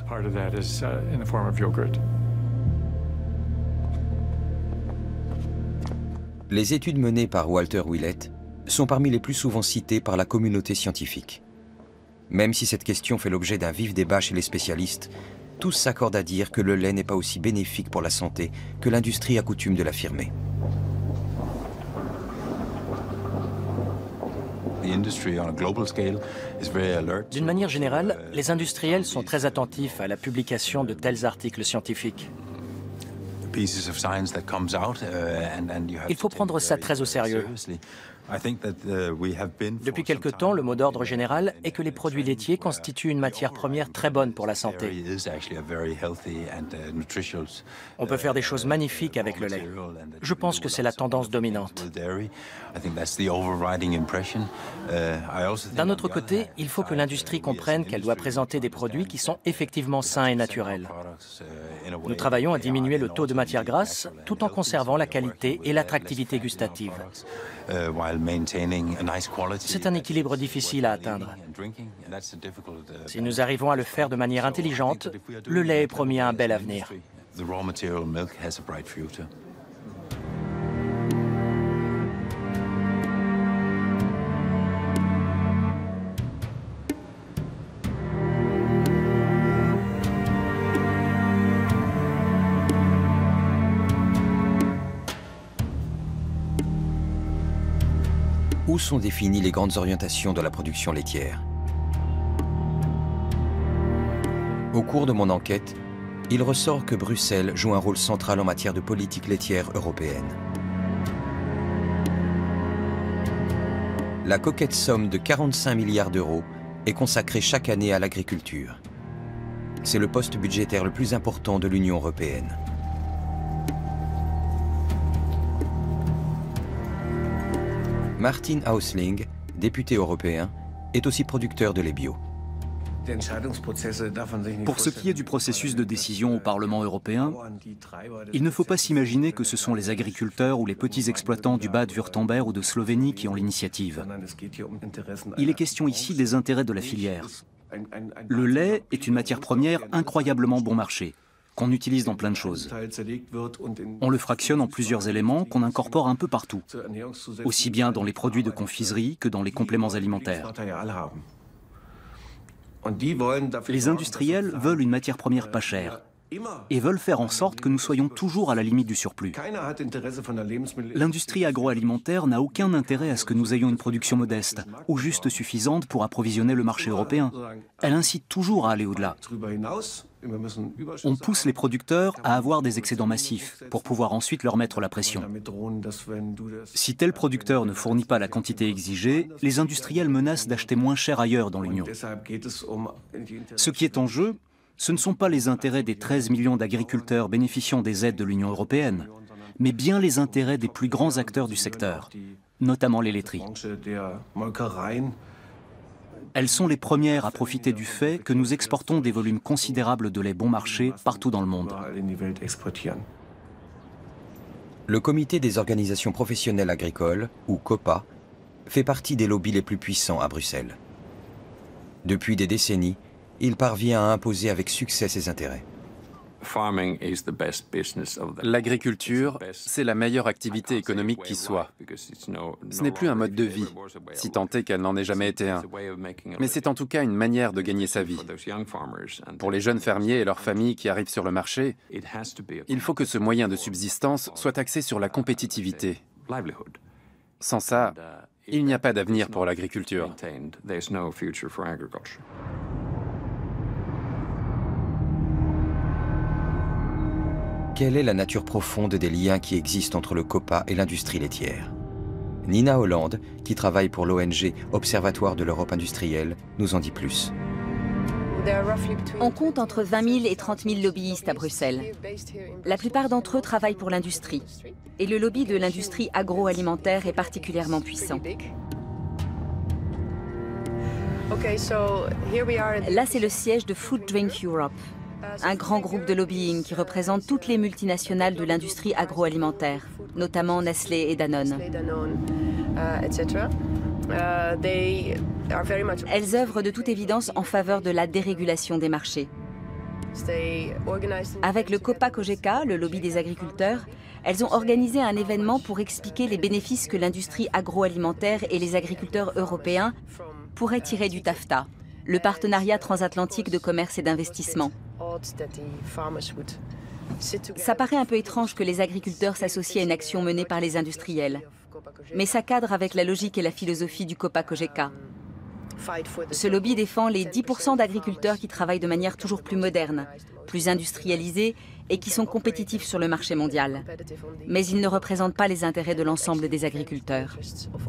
Speaker 1: Les études menées par Walter Willett sont parmi les plus souvent citées par la communauté scientifique. Même si cette question fait l'objet d'un vif débat chez les spécialistes, tous s'accordent à dire que le lait n'est pas aussi bénéfique pour la santé que l'industrie a coutume de l'affirmer.
Speaker 4: D'une manière générale, les industriels sont très attentifs à la publication de tels articles scientifiques. Il faut prendre ça très au sérieux. Depuis quelque temps, le mot d'ordre général est que les produits laitiers constituent une matière première très bonne pour la santé. On peut faire des choses magnifiques avec le lait. Je pense que c'est la tendance dominante. D'un autre côté, il faut que l'industrie comprenne qu'elle doit présenter des produits qui sont effectivement sains et naturels. Nous travaillons à diminuer le taux de matière grasse tout en conservant la qualité et l'attractivité gustative. C'est un équilibre difficile à atteindre. Si nous arrivons à le faire de manière intelligente, le lait est promis à un bel avenir.
Speaker 1: Où sont définies les grandes orientations de la production laitière? Au cours de mon enquête, il ressort que Bruxelles joue un rôle central en matière de politique laitière européenne. La coquette somme de quarante-cinq milliards d'euros est consacrée chaque année à l'agriculture. C'est le poste budgétaire le plus important de l'Union européenne. Martin Häusling, député européen, est aussi producteur de lait bio.
Speaker 6: Pour ce qui est du processus de décision au Parlement européen, il ne faut pas s'imaginer que ce sont les agriculteurs ou les petits exploitants du Bade-Wurtemberg ou de Slovénie qui ont l'initiative. Il est question ici des intérêts de la filière. Le lait est une matière première incroyablement bon marché, qu'on utilise dans plein de choses. On le fractionne en plusieurs éléments qu'on incorpore un peu partout, aussi bien dans les produits de confiserie que dans les compléments alimentaires. Les industriels veulent une matière première pas chère et veulent faire en sorte que nous soyons toujours à la limite du surplus. L'industrie agroalimentaire n'a aucun intérêt à ce que nous ayons une production modeste ou juste suffisante pour approvisionner le marché européen. Elle incite toujours à aller au-delà. On pousse les producteurs à avoir des excédents massifs pour pouvoir ensuite leur mettre la pression. Si tel producteur ne fournit pas la quantité exigée, les industriels menacent d'acheter moins cher ailleurs dans l'Union. Ce qui est en jeu, ce ne sont pas les intérêts des treize millions d'agriculteurs bénéficiant des aides de l'Union européenne, mais bien les intérêts des plus grands acteurs du secteur, notamment les laiteries. Elles sont les premières à profiter du fait que nous exportons des volumes considérables de lait bon marché partout dans le monde.
Speaker 1: Le Comité des organisations professionnelles agricoles, ou COPA, fait partie des lobbies les plus puissants à Bruxelles. Depuis des décennies, il parvient à imposer avec succès ses intérêts.
Speaker 3: L'agriculture, c'est la meilleure activité économique qui soit. Ce n'est plus un mode de vie, si tant est qu'elle n'en ait jamais été un. Mais c'est en tout cas une manière de gagner sa vie. Pour les jeunes fermiers et leurs familles qui arrivent sur le marché, il faut que ce moyen de subsistance soit axé sur la compétitivité. Sans ça, il n'y a pas d'avenir pour l'agriculture.
Speaker 1: Quelle est la nature profonde des liens qui existent entre le COPA et l'industrie laitière? Nina Holland, qui travaille pour l'O N G Observatoire de l'Europe industrielle, nous en dit plus.
Speaker 11: On compte entre vingt mille et trente mille lobbyistes à Bruxelles. La plupart d'entre eux travaillent pour l'industrie. Et le lobby de l'industrie agroalimentaire est particulièrement puissant. Là, c'est le siège de Food Drink Europe, un grand groupe de lobbying qui représente toutes les multinationales de l'industrie agroalimentaire, notamment Nestlé et Danone. Elles œuvrent de toute évidence en faveur de la dérégulation des marchés. Avec le COPA-COGECA, le lobby des agriculteurs, elles ont organisé un événement pour expliquer les bénéfices que l'industrie agroalimentaire et les agriculteurs européens pourraient tirer du TAFTA, le partenariat transatlantique de commerce et d'investissement. Ça paraît un peu étrange que les agriculteurs s'associent à une action menée par les industriels, mais ça cadre avec la logique et la philosophie du COPA-COGECA. Ce lobby défend les dix pour cent d'agriculteurs qui travaillent de manière toujours plus moderne, plus industrialisée et qui sont compétitifs sur le marché mondial. Mais ils ne représentent pas les intérêts de l'ensemble des agriculteurs.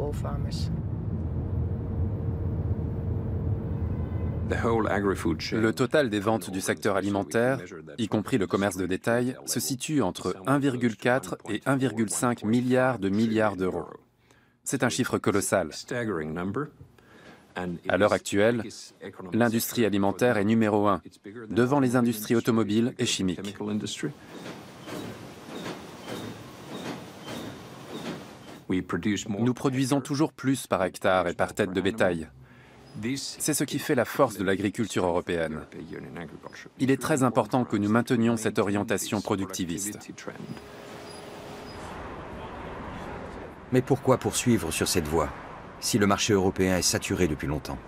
Speaker 3: Le total des ventes du secteur alimentaire, y compris le commerce de détail, se situe entre un virgule quatre et un virgule cinq milliard de milliards d'euros. C'est un chiffre colossal. À l'heure actuelle, l'industrie alimentaire est numéro un, devant les industries automobiles et chimiques. Nous produisons toujours plus par hectare et par tête de bétail. C'est ce qui fait la force de l'agriculture européenne. Il est très important que nous maintenions cette orientation productiviste.
Speaker 1: Mais pourquoi poursuivre sur cette voie, si le marché européen est saturé depuis longtemps?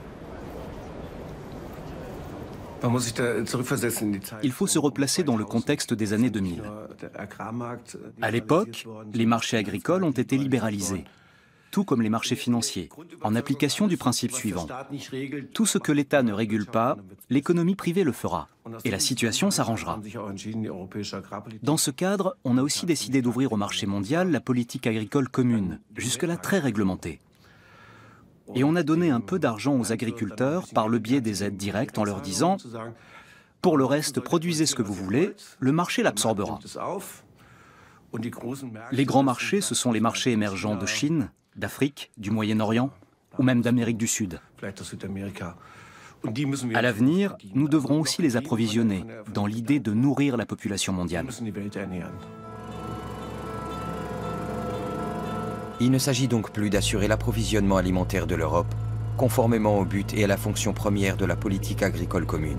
Speaker 6: Il faut se replacer dans le contexte des années deux mille. À l'époque, les marchés agricoles ont été libéralisés, tout comme les marchés financiers, en application du principe suivant. Tout ce que l'État ne régule pas, l'économie privée le fera, et la situation s'arrangera. Dans ce cadre, on a aussi décidé d'ouvrir au marché mondial la politique agricole commune, jusque-là très réglementée. Et on a donné un peu d'argent aux agriculteurs par le biais des aides directes en leur disant « Pour le reste, produisez ce que vous voulez, le marché l'absorbera ». Les grands marchés, ce sont les marchés émergents de Chine, d'Afrique, du Moyen-Orient ou même d'Amérique du Sud. À l'avenir, nous devrons aussi les approvisionner, dans l'idée de nourrir la population mondiale.
Speaker 1: Il ne s'agit donc plus d'assurer l'approvisionnement alimentaire de l'Europe, conformément au but et à la fonction première de la politique agricole commune.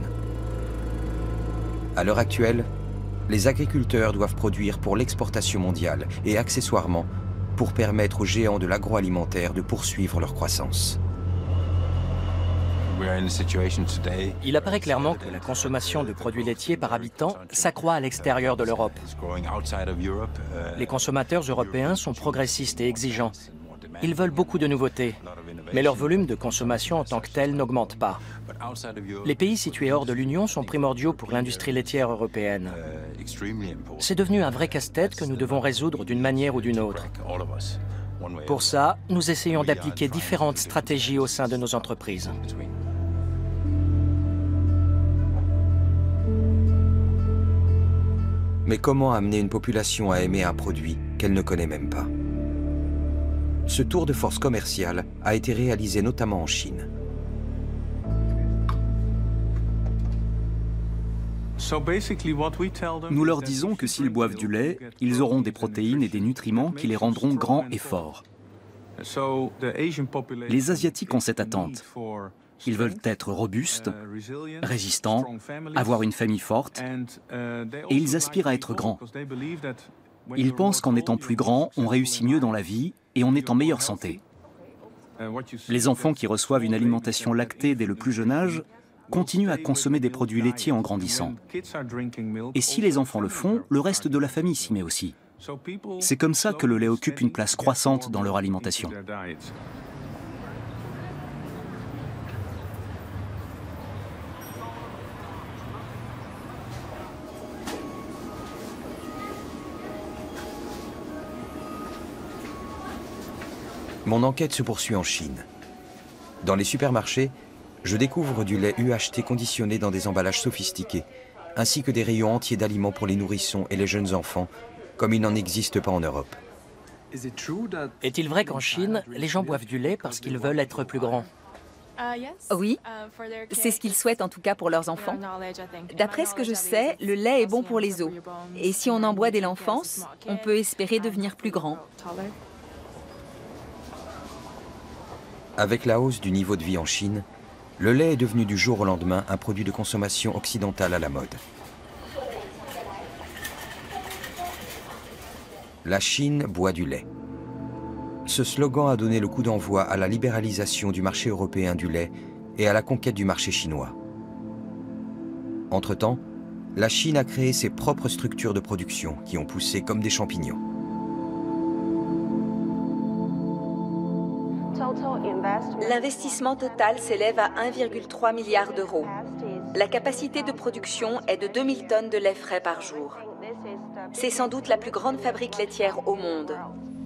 Speaker 1: À l'heure actuelle, les agriculteurs doivent produire pour l'exportation mondiale et accessoirement pour permettre aux géants de l'agroalimentaire de poursuivre leur croissance.
Speaker 4: Il apparaît clairement que la consommation de produits laitiers par habitant s'accroît à l'extérieur de l'Europe. Les consommateurs européens sont progressistes et exigeants. Ils veulent beaucoup de nouveautés, mais leur volume de consommation en tant que tel n'augmente pas. Les pays situés hors de l'Union sont primordiaux pour l'industrie laitière européenne. C'est devenu un vrai casse-tête que nous devons résoudre d'une manière ou d'une autre. Pour ça, nous essayons d'appliquer différentes stratégies au sein de nos entreprises.
Speaker 1: Mais comment amener une population à aimer un produit qu'elle ne connaît même pas? Ce tour de force commerciale a été réalisé notamment en Chine.
Speaker 6: Nous leur disons que s'ils boivent du lait, ils auront des protéines et des nutriments qui les rendront grands et forts. Les Asiatiques ont cette attente. Ils veulent être robustes, résistants, avoir une famille forte, et ils aspirent à être grands. Ils pensent qu'en étant plus grands, on réussit mieux dans la vie et on est en meilleure santé. Les enfants qui reçoivent une alimentation lactée dès le plus jeune âge continuent à consommer des produits laitiers en grandissant. Et si les enfants le font, le reste de la famille s'y met aussi. C'est comme ça que le lait occupe une place croissante dans leur alimentation.
Speaker 1: Mon enquête se poursuit en Chine. Dans les supermarchés, je découvre du lait U H T conditionné dans des emballages sophistiqués, ainsi que des rayons entiers d'aliments pour les nourrissons et les jeunes enfants, comme il n'en existe pas en Europe.
Speaker 4: Est-il vrai qu'en Chine, les gens boivent du lait parce qu'ils veulent être plus grands?
Speaker 11: Oui, c'est ce qu'ils souhaitent en tout cas pour leurs enfants. D'après ce que je sais, le lait est bon pour les os. Et si on en boit dès l'enfance, on peut espérer devenir plus grand.
Speaker 1: Avec la hausse du niveau de vie en Chine, le lait est devenu du jour au lendemain un produit de consommation occidentale à la mode. La Chine boit du lait. Ce slogan a donné le coup d'envoi à la libéralisation du marché européen du lait et à la conquête du marché chinois. Entre-temps, la Chine a créé ses propres structures de production qui ont poussé comme des champignons.
Speaker 11: L'investissement total s'élève à un virgule trois milliard d'euros. La capacité de production est de deux mille tonnes de lait frais par jour. C'est sans doute la plus grande fabrique laitière au monde.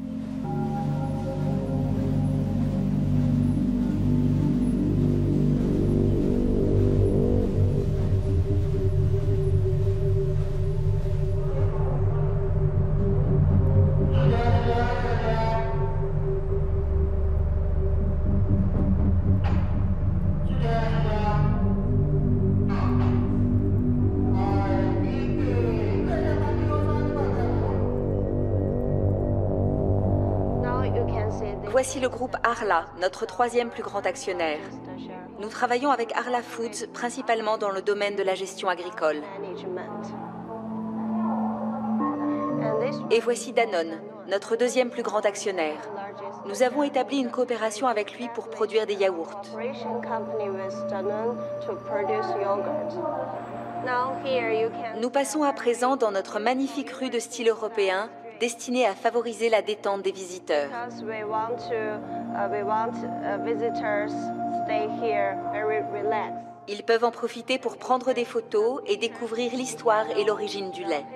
Speaker 11: Voici le groupe Arla, notre troisième plus grand actionnaire. Nous travaillons avec Arla Foods principalement dans le domaine de la gestion agricole. Et voici Danone, notre deuxième plus grand actionnaire. Nous avons établi une coopération avec lui pour produire des yaourts. Nous passons à présent dans notre magnifique rue de style européen, destinée à favoriser la détente des visiteurs. Ils peuvent en profiter pour prendre des photos et découvrir l'histoire et l'origine du lait.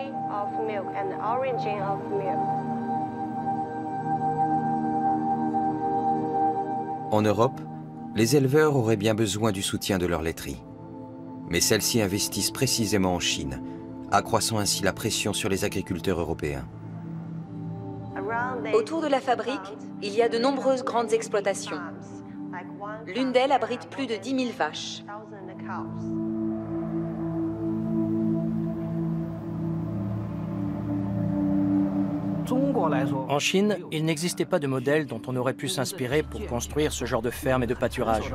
Speaker 1: En Europe, les éleveurs auraient bien besoin du soutien de leur laiterie. Mais celles-ci investissent précisément en Chine, accroissant ainsi la pression sur les agriculteurs européens.
Speaker 11: Autour de la fabrique, il y a de nombreuses grandes exploitations. L'une d'elles abrite plus de dix mille vaches.
Speaker 4: En Chine, il n'existait pas de modèle dont on aurait pu s'inspirer pour construire ce genre de ferme et de pâturage.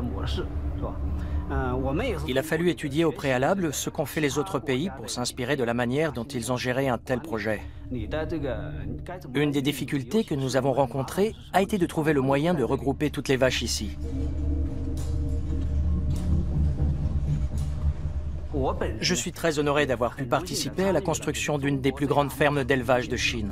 Speaker 4: Il a fallu étudier au préalable ce qu'ont fait les autres pays pour s'inspirer de la manière dont ils ont géré un tel projet. Une des difficultés que nous avons rencontrées a été de trouver le moyen de regrouper toutes les vaches ici. Je suis très honoré d'avoir pu participer à la construction d'une des plus grandes fermes d'élevage de Chine.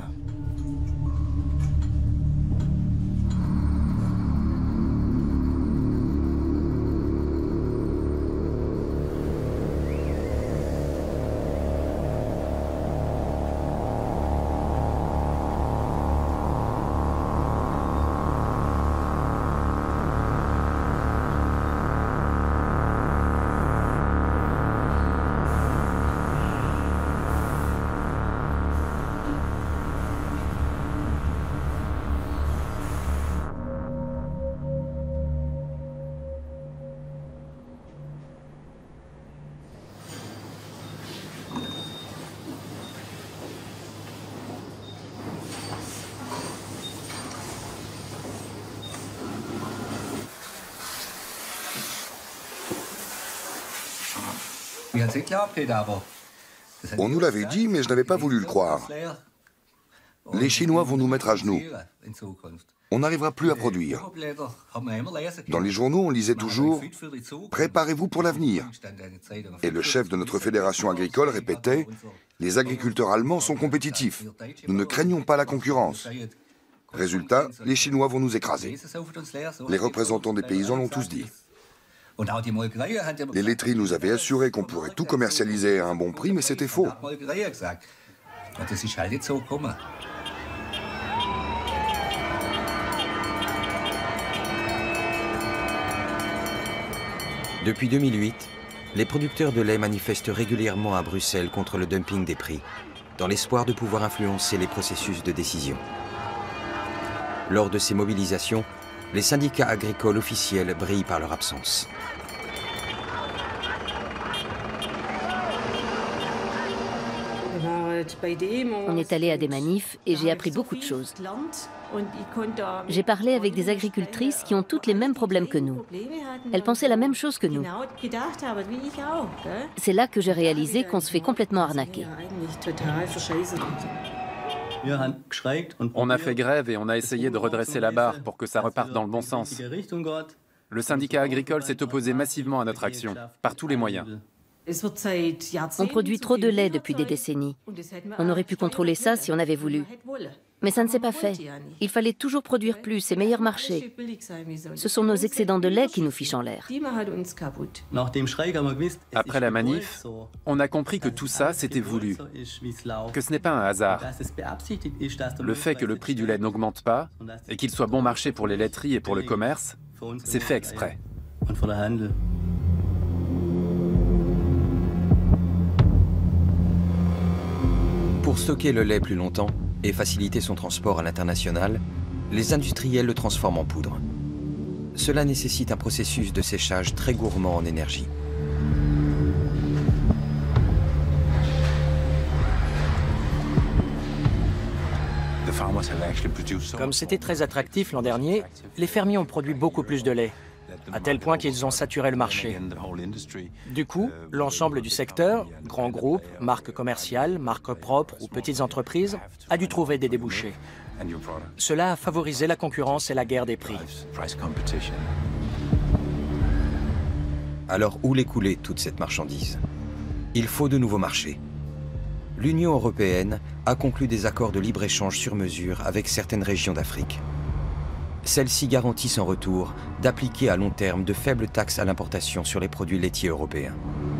Speaker 8: On nous l'avait dit, mais je n'avais pas voulu le croire. Les Chinois vont nous mettre à genoux. On n'arrivera plus à produire. Dans les journaux, on lisait toujours « Préparez-vous pour l'avenir ». Et le chef de notre fédération agricole répétait « Les agriculteurs allemands sont compétitifs. Nous ne craignons pas la concurrence ». Résultat, les Chinois vont nous écraser. Les représentants des paysans l'ont tous dit. Les laiteries nous avaient assuré qu'on pourrait tout commercialiser à un bon prix, mais c'était faux.
Speaker 1: Depuis deux mille huit, les producteurs de lait manifestent régulièrement à Bruxelles contre le dumping des prix, dans l'espoir de pouvoir influencer les processus de décision. Lors de ces mobilisations, les syndicats agricoles officiels brillent par leur absence.
Speaker 5: On est allé à des manifs et j'ai appris beaucoup de choses. J'ai parlé avec des agricultrices qui ont toutes les mêmes problèmes que nous. Elles pensaient la même chose que nous. C'est là que j'ai réalisé qu'on se fait complètement arnaquer.
Speaker 3: On a fait grève et on a essayé de redresser la barre pour que ça reparte dans le bon sens. Le syndicat agricole s'est opposé massivement à notre action, par tous les moyens.
Speaker 5: On produit trop de lait depuis des décennies. On aurait pu contrôler ça si on avait voulu. Mais ça ne s'est pas fait. Il fallait toujours produire plus et meilleurs marchés. Ce sont nos excédents de lait qui nous fichent en l'air.
Speaker 3: Après la manif, on a compris que tout ça, c'était voulu, que ce n'est pas un hasard. Le fait que le prix du lait n'augmente pas et qu'il soit bon marché pour les laiteries et pour le commerce, c'est fait exprès.
Speaker 1: Pour stocker le lait plus longtemps et faciliter son transport à l'international, les industriels le transforment en poudre. Cela nécessite un processus de séchage très gourmand en énergie.
Speaker 4: Comme c'était très attractif l'an dernier, les fermiers ont produit beaucoup plus de lait, à tel point qu'ils ont saturé le marché. Du coup, l'ensemble du secteur, grands groupes, marques commerciales, marques propres ou petites entreprises, a dû trouver des débouchés. Cela a favorisé la concurrence et la guerre des prix.
Speaker 1: Alors où l'écouler toute cette marchandise? Il faut de nouveaux marchés. L'Union européenne a conclu des accords de libre-échange sur mesure avec certaines régions d'Afrique. Celles-ci garantissent en retour d'appliquer à long terme de faibles taxes à l'importation sur les produits laitiers européens.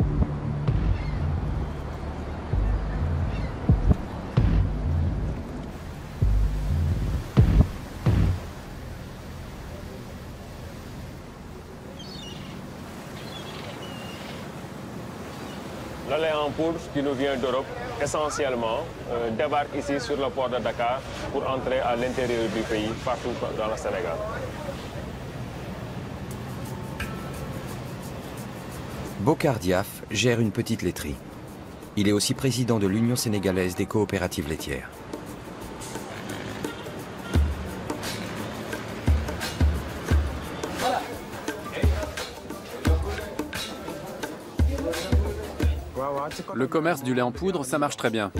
Speaker 18: Le lait en poudre qui nous vient d'Europe, essentiellement, euh, débarque ici sur le port de Dakar pour entrer à l'intérieur du pays, partout dans le Sénégal.
Speaker 1: Bokar Diaf gère une petite laiterie. Il est aussi président de l'Union sénégalaise des coopératives laitières.
Speaker 3: Le commerce du lait en poudre, ça marche très bien.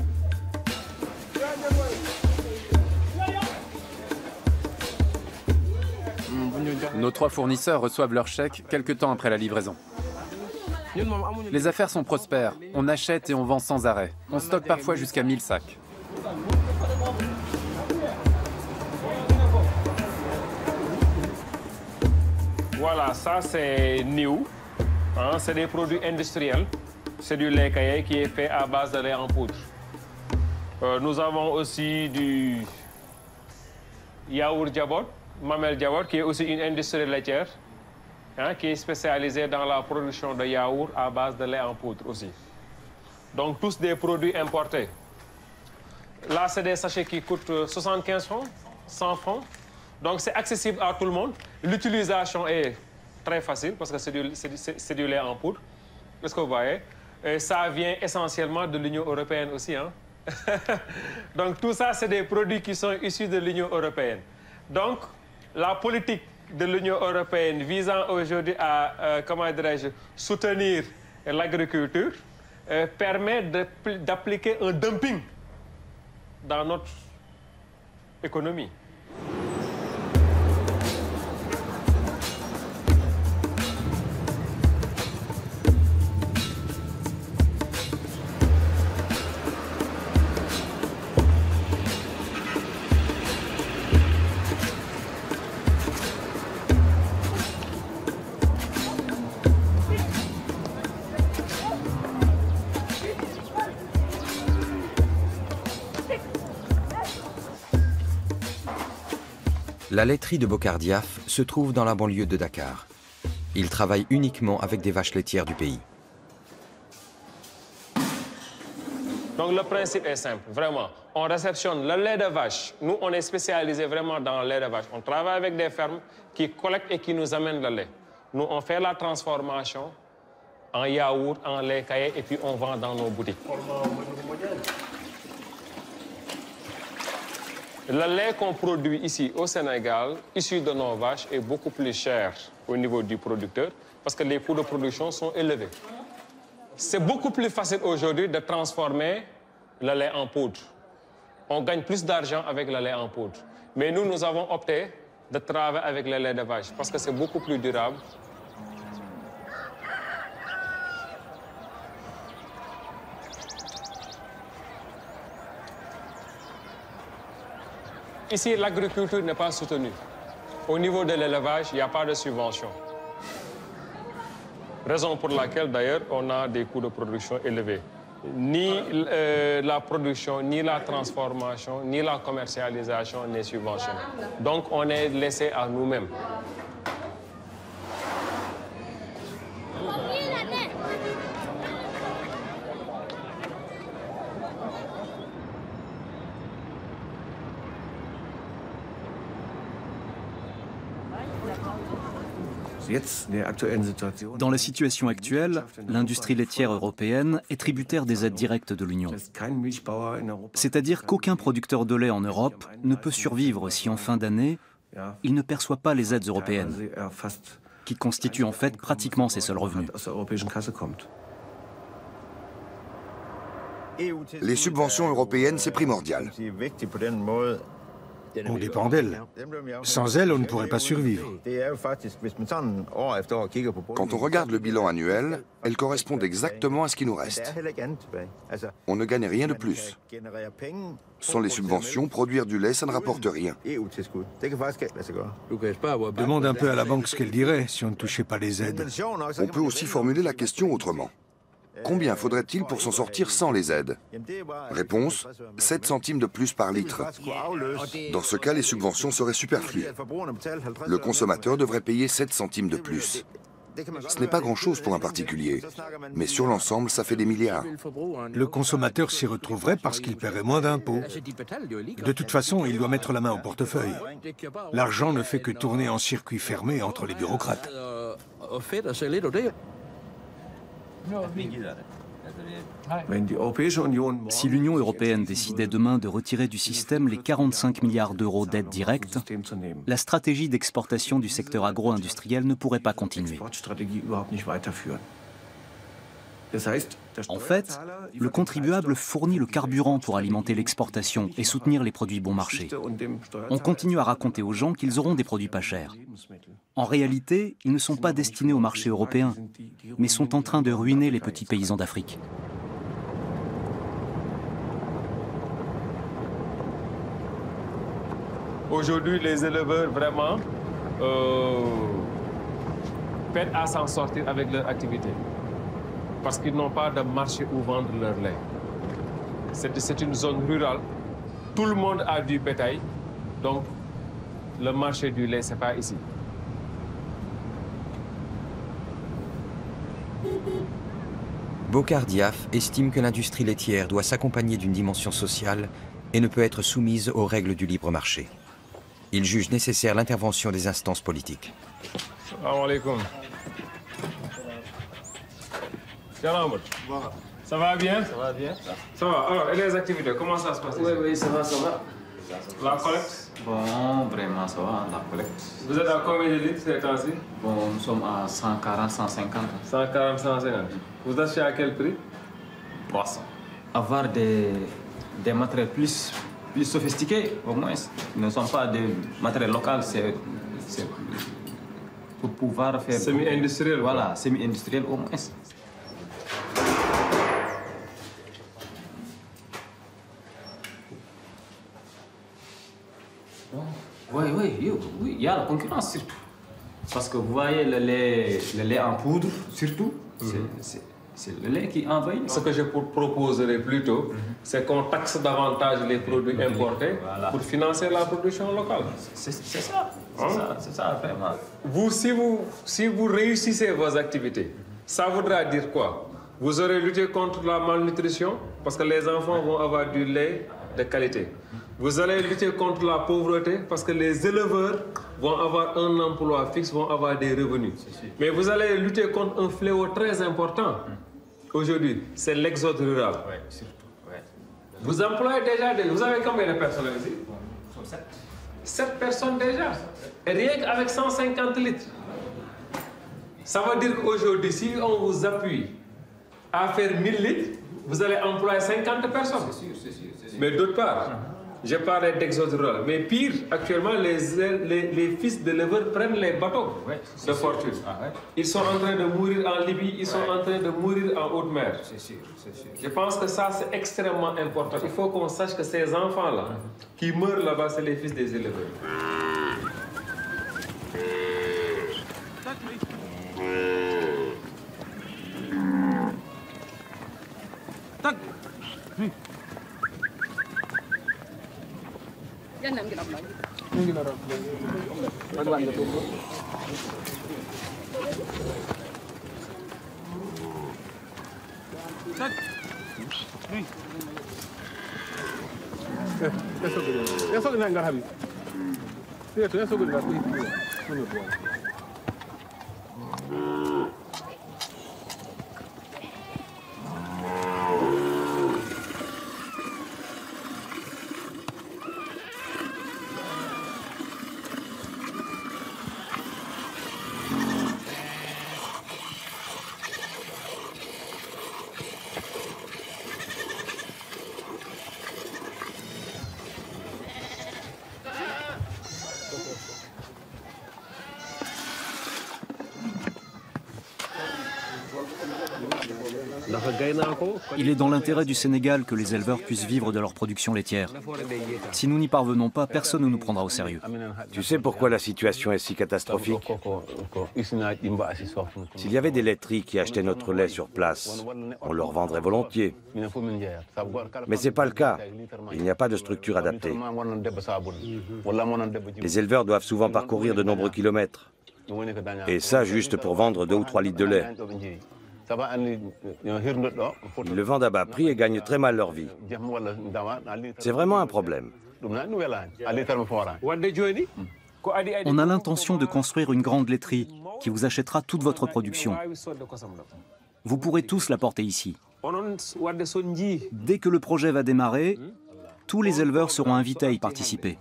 Speaker 3: Nos trois fournisseurs reçoivent leur chèque quelques temps après la livraison. Les affaires sont prospères. On achète et on vend sans arrêt. On stocke parfois jusqu'à mille sacs.
Speaker 18: Voilà, ça c'est new. Hein, c'est des produits industriels. C'est du lait caillé qui est fait à base de lait en poudre. Euh, nous avons aussi du yaourt Jabot, Mamel Jabot, qui est aussi une industrie laitière, hein, qui est spécialisée dans la production de yaourt à base de lait en poudre aussi. Donc tous des produits importés. Là, c'est des sachets qui coûtent soixante-quinze francs, cent francs. Donc c'est accessible à tout le monde. L'utilisation est très facile parce que c'est du, du, du lait en poudre. Est-ce que vous voyez? Et ça vient essentiellement de l'Union européenne aussi. Hein? Donc tout ça, c'est des produits qui sont issus de l'Union européenne. Donc la politique de l'Union européenne visant aujourd'hui à euh, comment dirais-je, soutenir l'agriculture euh, permet d'appliquer un dumping dans notre économie.
Speaker 1: La laiterie de Bokar Diaf se trouve dans la banlieue de Dakar. Il travaille uniquement avec des vaches laitières du pays.
Speaker 18: Donc le principe est simple, vraiment. On réceptionne le lait de vache. Nous, on est spécialisé vraiment dans le lait de vache. On travaille avec des fermes qui collectent et qui nous amènent le lait. Nous, on fait la transformation en yaourt, en lait caillé, et puis on vend dans nos boutiques. Le lait qu'on produit ici au Sénégal, issu de nos vaches, est beaucoup plus cher au niveau du producteur parce que les coûts de production sont élevés. C'est beaucoup plus facile aujourd'hui de transformer le lait en poudre. On gagne plus d'argent avec le lait en poudre. Mais nous, nous avons opté de travailler avec le lait de vache parce que c'est beaucoup plus durable. Ici, l'agriculture n'est pas soutenue. Au niveau de l'élevage, il n'y a pas de subvention. Raison pour laquelle, d'ailleurs, on a des coûts de production élevés. Ni euh, la production, ni la transformation, ni la commercialisation n'est subventionnée. Donc, on est laissé à nous-mêmes.
Speaker 6: Dans la situation actuelle, l'industrie laitière européenne est tributaire des aides directes de l'Union. C'est-à-dire qu'aucun producteur de lait en Europe ne peut survivre si en fin d'année, il ne perçoit pas les aides européennes, qui constituent en fait pratiquement ses seuls revenus.
Speaker 8: Les subventions européennes, c'est primordial.
Speaker 2: On dépend d'elles. Sans elles, on ne pourrait pas survivre.
Speaker 8: Quand on regarde le bilan annuel, elles correspondent exactement à ce qui nous reste. On ne gagne rien de plus. Sans les subventions, produire du lait, ça ne rapporte rien.
Speaker 2: Demande un peu à la banque ce qu'elle dirait si on ne touchait pas les aides.
Speaker 8: On peut aussi formuler la question autrement. Combien faudrait-il pour s'en sortir sans les aides? Réponse, sept centimes de plus par litre. Dans ce cas, les subventions seraient superflues. Le consommateur devrait payer sept centimes de plus. Ce n'est pas grand-chose pour un particulier, mais sur l'ensemble, ça fait des milliards.
Speaker 2: Le consommateur s'y retrouverait parce qu'il paierait moins d'impôts. De toute façon, il doit mettre la main au portefeuille. L'argent ne fait que tourner en circuit fermé entre les bureaucrates.
Speaker 6: Si l'Union européenne décidait demain de retirer du système les quarante-cinq milliards d'euros d'aides directes, la stratégie d'exportation du secteur agro-industriel ne pourrait pas continuer. En fait, le contribuable fournit le carburant pour alimenter l'exportation et soutenir les produits bon marché. On continue à raconter aux gens qu'ils auront des produits pas chers. En réalité, ils ne sont pas destinés au marché européen, mais sont en train de ruiner les petits paysans d'Afrique.
Speaker 18: Aujourd'hui, les éleveurs, vraiment, euh, peinent à s'en sortir avec leur activité. Parce qu'ils n'ont pas de marché où vendre leur lait. C'est une zone rurale. Tout le monde a du bétail. Donc, le marché du lait, ce n'est pas ici.
Speaker 1: Bokar Diaf estime que l'industrie laitière doit s'accompagner d'une dimension sociale et ne peut être soumise aux règles du libre marché. Il juge nécessaire l'intervention des instances politiques.
Speaker 18: Salam alaikum. Ça va bien? Ça va bien. Ça va. Alors, et les activités, comment ça se passe?
Speaker 10: Oui, oui, ça va, ça va.
Speaker 18: La collecte?
Speaker 10: Bon, vraiment, ça va, la collecte.
Speaker 18: Vous êtes à combien de litres ces temps-ci?
Speaker 10: Bon, nous sommes à cent quarante, cent cinquante.
Speaker 18: cent quarante, cent cinquante. Vous achetez à quel prix?
Speaker 10: Poisson. Avoir des, des matériels plus, plus sophistiqués, au moins. Ils ne sont pas des matériels locaux, c'est pour pouvoir faire...
Speaker 18: Semi-industriel?
Speaker 10: Voilà, semi-industriel au moins. Oui, oui, oui, il y a la concurrence surtout. Parce que vous voyez le lait, le lait en poudre, surtout, mm-hmm. C'est le lait qui envahit.
Speaker 18: Ce que je proposerais plutôt, c'est qu'on taxe davantage les produits importés voilà. pour financer la production locale.
Speaker 10: C'est ça, c'est hein? ça, c'est ça, vraiment.
Speaker 18: Vous si, vous, si vous réussissez vos activités, ça voudra dire quoi? Vous aurez lutté contre la malnutrition, parce que les enfants vont avoir du lait de qualité. Vous allez lutter contre la pauvreté, parce que les éleveurs vont avoir un emploi fixe, vont avoir des revenus. Mais vous allez lutter contre un fléau très important. Aujourd'hui, c'est l'exode rural.
Speaker 10: Ouais, surtout, ouais.
Speaker 18: Vous employez déjà des... Vous avez combien de personnes ici?
Speaker 10: Sept.
Speaker 18: Sept personnes déjà. Et rien qu'avec cent cinquante litres. Ça veut dire qu'aujourd'hui, si on vous appuie à faire mille litres, vous allez employer cinquante personnes.
Speaker 10: C'est sûr, c'est sûr, c'est sûr.
Speaker 18: Mais d'autre part, j'ai parlé d'exode rural. Mais pire, actuellement, les, les, les fils d'éleveurs prennent les bateaux
Speaker 10: ouais,
Speaker 18: de fortune. Ah, ouais. Ils sont en train de mourir en Libye, ils sont ouais. en train de mourir en haute mer.
Speaker 10: C'est sûr, c'est sûr.
Speaker 18: Je pense que ça, c'est extrêmement important. Il faut qu'on sache que ces enfants-là, mm-hmm. qui meurent là-bas, c'est les fils des éleveurs.
Speaker 19: Yan ang ginaplan. Yung ginaplan. Pagwan na tubo. Sat. Hey. Eh, eso que. Eso que nang habi. Eso eso que habi. Ano to?
Speaker 6: Il est dans l'intérêt du Sénégal que les éleveurs puissent vivre de leur production laitière. Si nous n'y parvenons pas, personne ne nous prendra au sérieux.
Speaker 9: Tu sais pourquoi la situation est si catastrophique? S'il y avait des laiteries qui achetaient notre lait sur place, on leur vendrait volontiers. Mais ce n'est pas le cas. Il n'y a pas de structure adaptée. Les éleveurs doivent souvent parcourir de nombreux kilomètres. Et ça juste pour vendre deux ou trois litres de lait. Ils le vendent à bas prix et gagnent très mal leur vie. C'est vraiment un problème.
Speaker 6: On a l'intention de construire une grande laiterie qui vous achètera toute votre production. Vous pourrez tous la porter ici. Dès que le projet va démarrer, tous les éleveurs seront invités à y participer.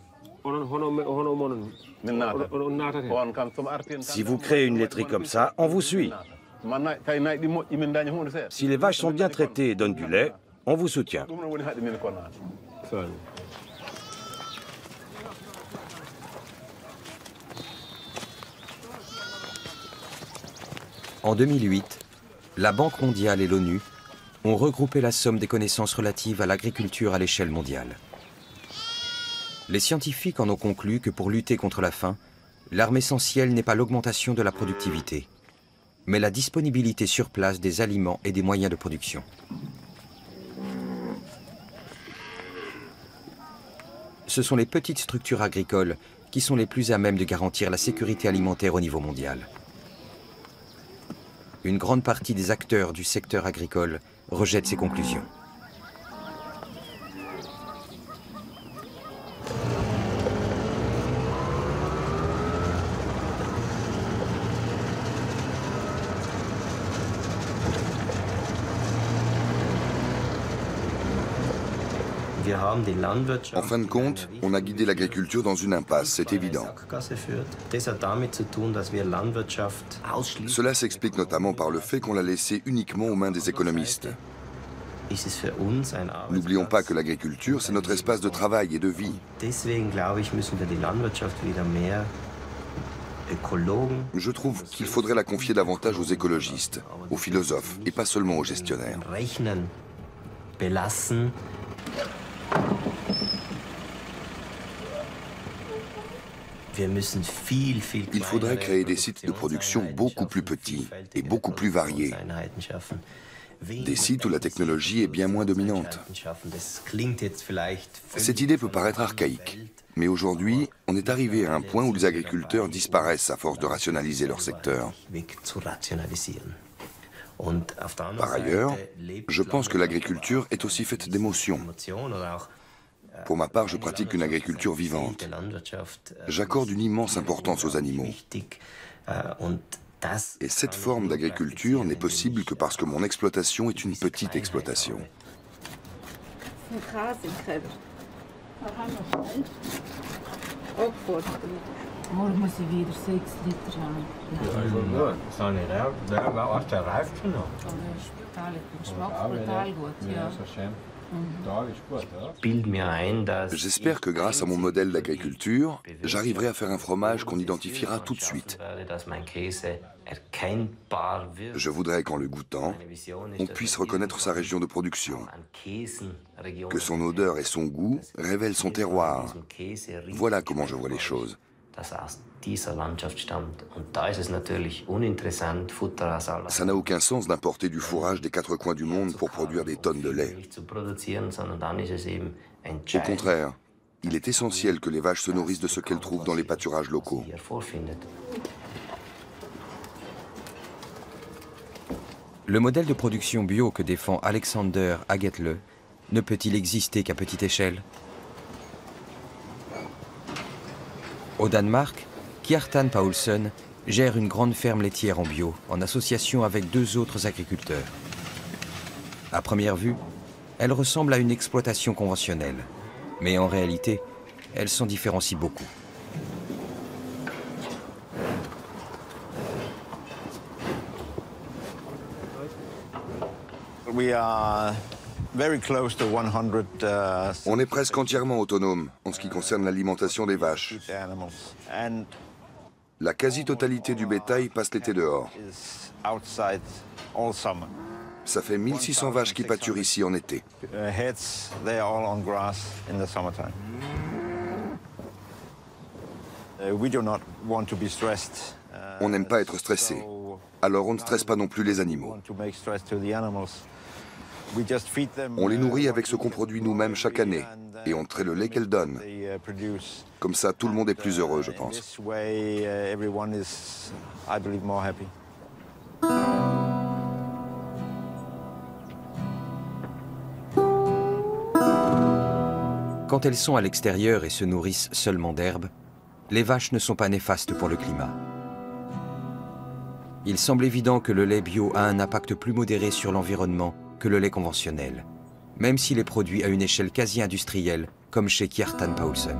Speaker 9: Si vous créez une laiterie comme ça, on vous suit. Si les vaches sont bien traitées et donnent du lait, on vous soutient.
Speaker 1: En deux mille huit, la Banque mondiale et l'ONU ont regroupé la somme des connaissances relatives à l'agriculture à l'échelle mondiale. Les scientifiques en ont conclu que pour lutter contre la faim, l'arme essentielle n'est pas l'augmentation de la productivité, mais la disponibilité sur place des aliments et des moyens de production. Ce sont les petites structures agricoles qui sont les plus à même de garantir la sécurité alimentaire au niveau mondial. Une grande partie des acteurs du secteur agricole rejettent ces conclusions.
Speaker 8: En fin de compte, on a guidé l'agriculture dans une impasse, c'est évident. Cela s'explique notamment par le fait qu'on l'a laissé uniquement aux mains des économistes. N'oublions pas que l'agriculture, c'est notre espace de travail et de vie. Je trouve qu'il faudrait la confier davantage aux écologistes, aux philosophes, et pas seulement aux gestionnaires. Il faudrait créer des sites de production beaucoup plus petits et beaucoup plus variés. Des sites où la technologie est bien moins dominante. Cette idée peut paraître archaïque, mais aujourd'hui, on est arrivé à un point où les agriculteurs disparaissent à force de rationaliser leur secteur. Par ailleurs, je pense que l'agriculture est aussi faite d'émotions. Pour ma part, je pratique une agriculture vivante. J'accorde une immense importance aux animaux. Et cette forme d'agriculture n'est possible que parce que mon exploitation est une petite exploitation.
Speaker 20: Morgen muss ich wieder sechs Liter haben. Ja, also gut. Das habe ich auch. Der war auch der Reif schon noch. Aber der Spital, der schmeckt brutal gut, ja.
Speaker 8: J'espère que grâce à mon modèle d'agriculture, j'arriverai à faire un fromage qu'on identifiera tout de suite. Je voudrais qu'en le goûtant, on puisse reconnaître sa région de production, que son odeur et son goût révèlent son terroir. Voilà comment je vois les choses. Ça n'a aucun sens d'importer du fourrage des quatre coins du monde pour produire des tonnes de lait. Au contraire, il est essentiel que les vaches se nourrissent de ce qu'elles trouvent dans les pâturages locaux.
Speaker 1: Le modèle de production bio que défend Alexander Agetle ne peut-il exister qu'à petite échelle? Au Danemark, Kjartan Paulsen gère une grande ferme laitière en bio, en association avec deux autres agriculteurs. À première vue, elle ressemble à une exploitation conventionnelle, mais en réalité, elle s'en différencie beaucoup.
Speaker 8: On est presque entièrement autonome en ce qui concerne l'alimentation des vaches. La quasi-totalité du bétail passe l'été dehors. Ça fait mille six cents vaches qui pâturent ici en été. On n'aime pas être stressé, alors on ne stresse pas non plus les animaux. On les nourrit avec ce qu'on produit nous-mêmes chaque année et on traite le lait qu'elles donnent. Comme ça, tout le monde est plus heureux, je pense.
Speaker 1: Quand elles sont à l'extérieur et se nourrissent seulement d'herbe, les vaches ne sont pas néfastes pour le climat. Il semble évident que le lait bio a un impact plus modéré sur l'environnement que le lait conventionnel, même s'il est produit à une échelle quasi industrielle, comme chez Kjartan Paulsen.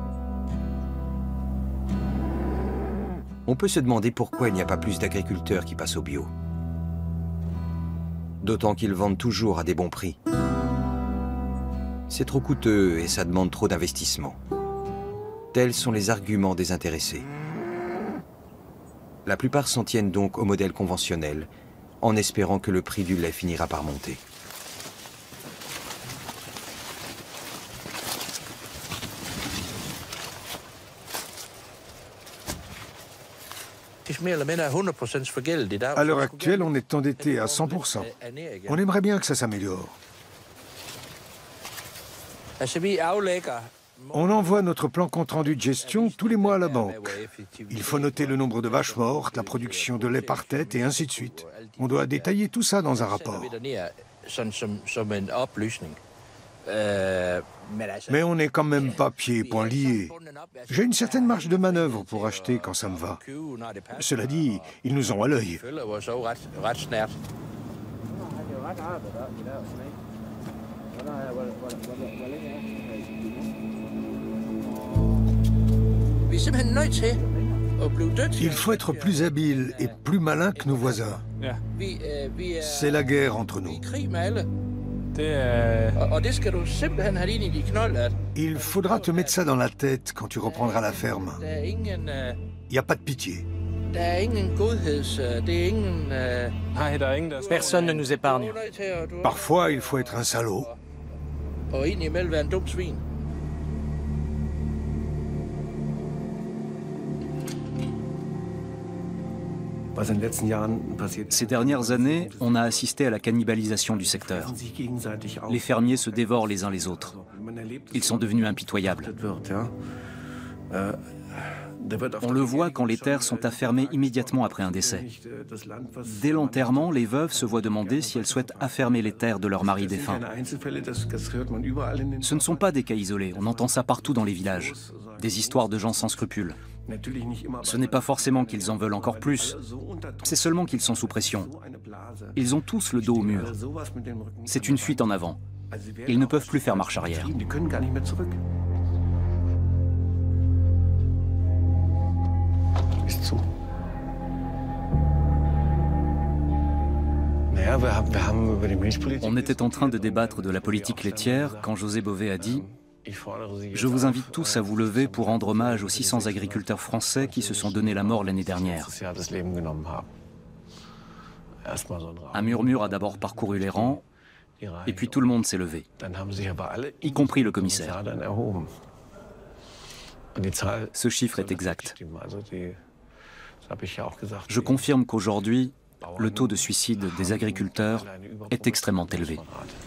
Speaker 1: On peut se demander pourquoi il n'y a pas plus d'agriculteurs qui passent au bio. D'autant qu'ils vendent toujours à des bons prix. C'est trop coûteux et ça demande trop d'investissement. Tels sont les arguments des intéressés. La plupart s'en tiennent donc au modèle conventionnel, en espérant que le prix du lait finira par monter.
Speaker 2: À l'heure actuelle, on est endetté à cent pour cent. On aimerait bien que ça s'améliore. On envoie notre plan compte-rendu de gestion tous les mois à la banque. Il faut noter le nombre de vaches mortes, la production de lait par tête et ainsi de suite. On doit détailler tout ça dans un rapport. Mais on n'est quand même pas pieds et poings liés. J'ai une certaine marge de manœuvre pour acheter quand ça me va. Cela dit, ils nous ont à l'œil. Il faut être plus habile et plus malin que nos voisins. C'est la guerre entre nous. Il faudra te mettre ça dans la tête quand tu reprendras la ferme. Il n'y a pas de pitié.
Speaker 4: Personne ne nous épargne.
Speaker 2: Parfois, il faut être un salaud.
Speaker 6: Ces dernières années, on a assisté à la cannibalisation du secteur. Les fermiers se dévorent les uns les autres. Ils sont devenus impitoyables. On le voit quand les terres sont affermées immédiatement après un décès. Dès l'enterrement, les veuves se voient demander si elles souhaitent affermer les terres de leur mari défunt. Ce ne sont pas des cas isolés, on entend ça partout dans les villages. Des histoires de gens sans scrupules. Ce n'est pas forcément qu'ils en veulent encore plus, c'est seulement qu'ils sont sous pression. Ils ont tous le dos au mur. C'est une fuite en avant. Ils ne peuvent plus faire marche arrière. On était en train de débattre de la politique laitière quand José Bové a dit « Je vous invite tous à vous lever pour rendre hommage aux six cents agriculteurs français qui se sont donné la mort l'année dernière. » Un murmure a d'abord parcouru les rangs, et puis tout le monde s'est levé, y compris le commissaire. Ce chiffre est exact. Je confirme qu'aujourd'hui, le taux de suicide des agriculteurs est extrêmement élevé.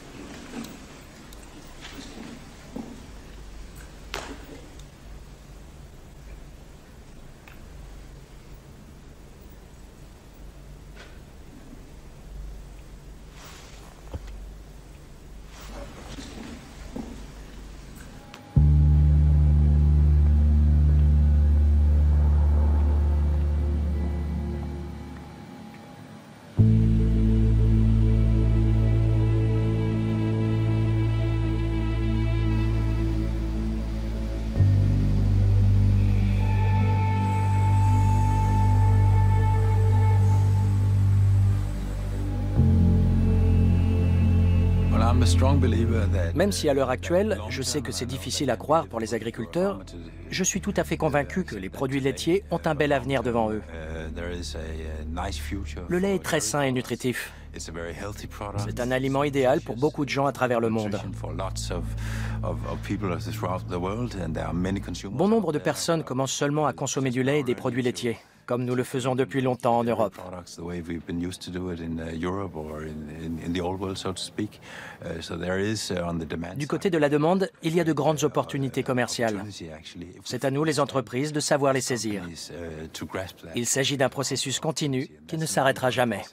Speaker 4: Même si à l'heure actuelle, je sais que c'est difficile à croire pour les agriculteurs, je suis tout à fait convaincu que les produits laitiers ont un bel avenir devant eux. Le lait est très sain et nutritif. C'est un aliment idéal pour beaucoup de gens à travers le monde. Bon nombre de personnes commencent seulement à consommer du lait et des produits laitiers, comme nous le faisons depuis longtemps en Europe. Du côté de la demande, il y a de grandes opportunités commerciales. C'est à nous, les entreprises, de savoir les saisir. Il s'agit d'un processus continu qui ne s'arrêtera jamais.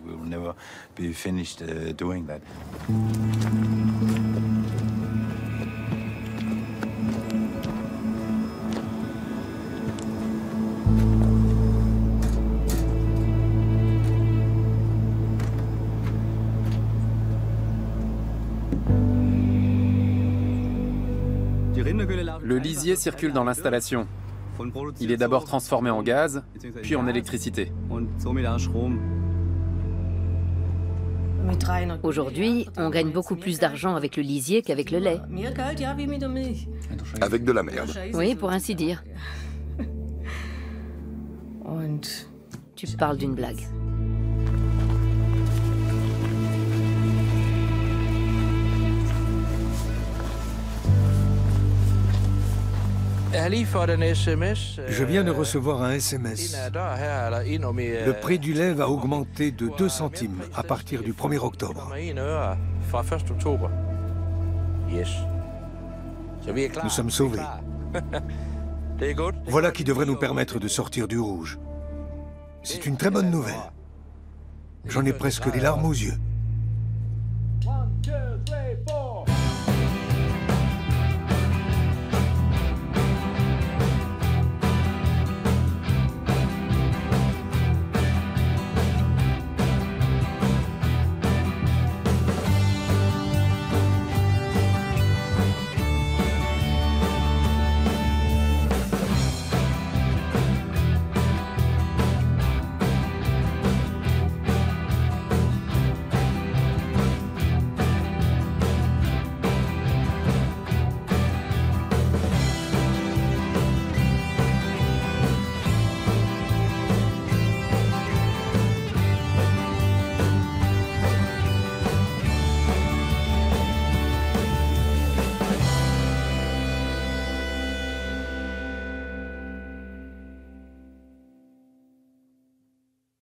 Speaker 3: Le lisier circule dans l'installation. Il est d'abord transformé en gaz, puis en électricité.
Speaker 5: Aujourd'hui, on gagne beaucoup plus d'argent avec le lisier qu'avec le lait.
Speaker 8: Avec de la merde.
Speaker 5: Oui, pour ainsi dire. Tu parles d'une blague.
Speaker 2: Je viens de recevoir un S M S. Le prix du lait va augmenter de deux centimes à partir du premier octobre. Nous sommes sauvés. Voilà qui devrait nous permettre de sortir du rouge. C'est une très bonne nouvelle. J'en ai presque les larmes aux yeux.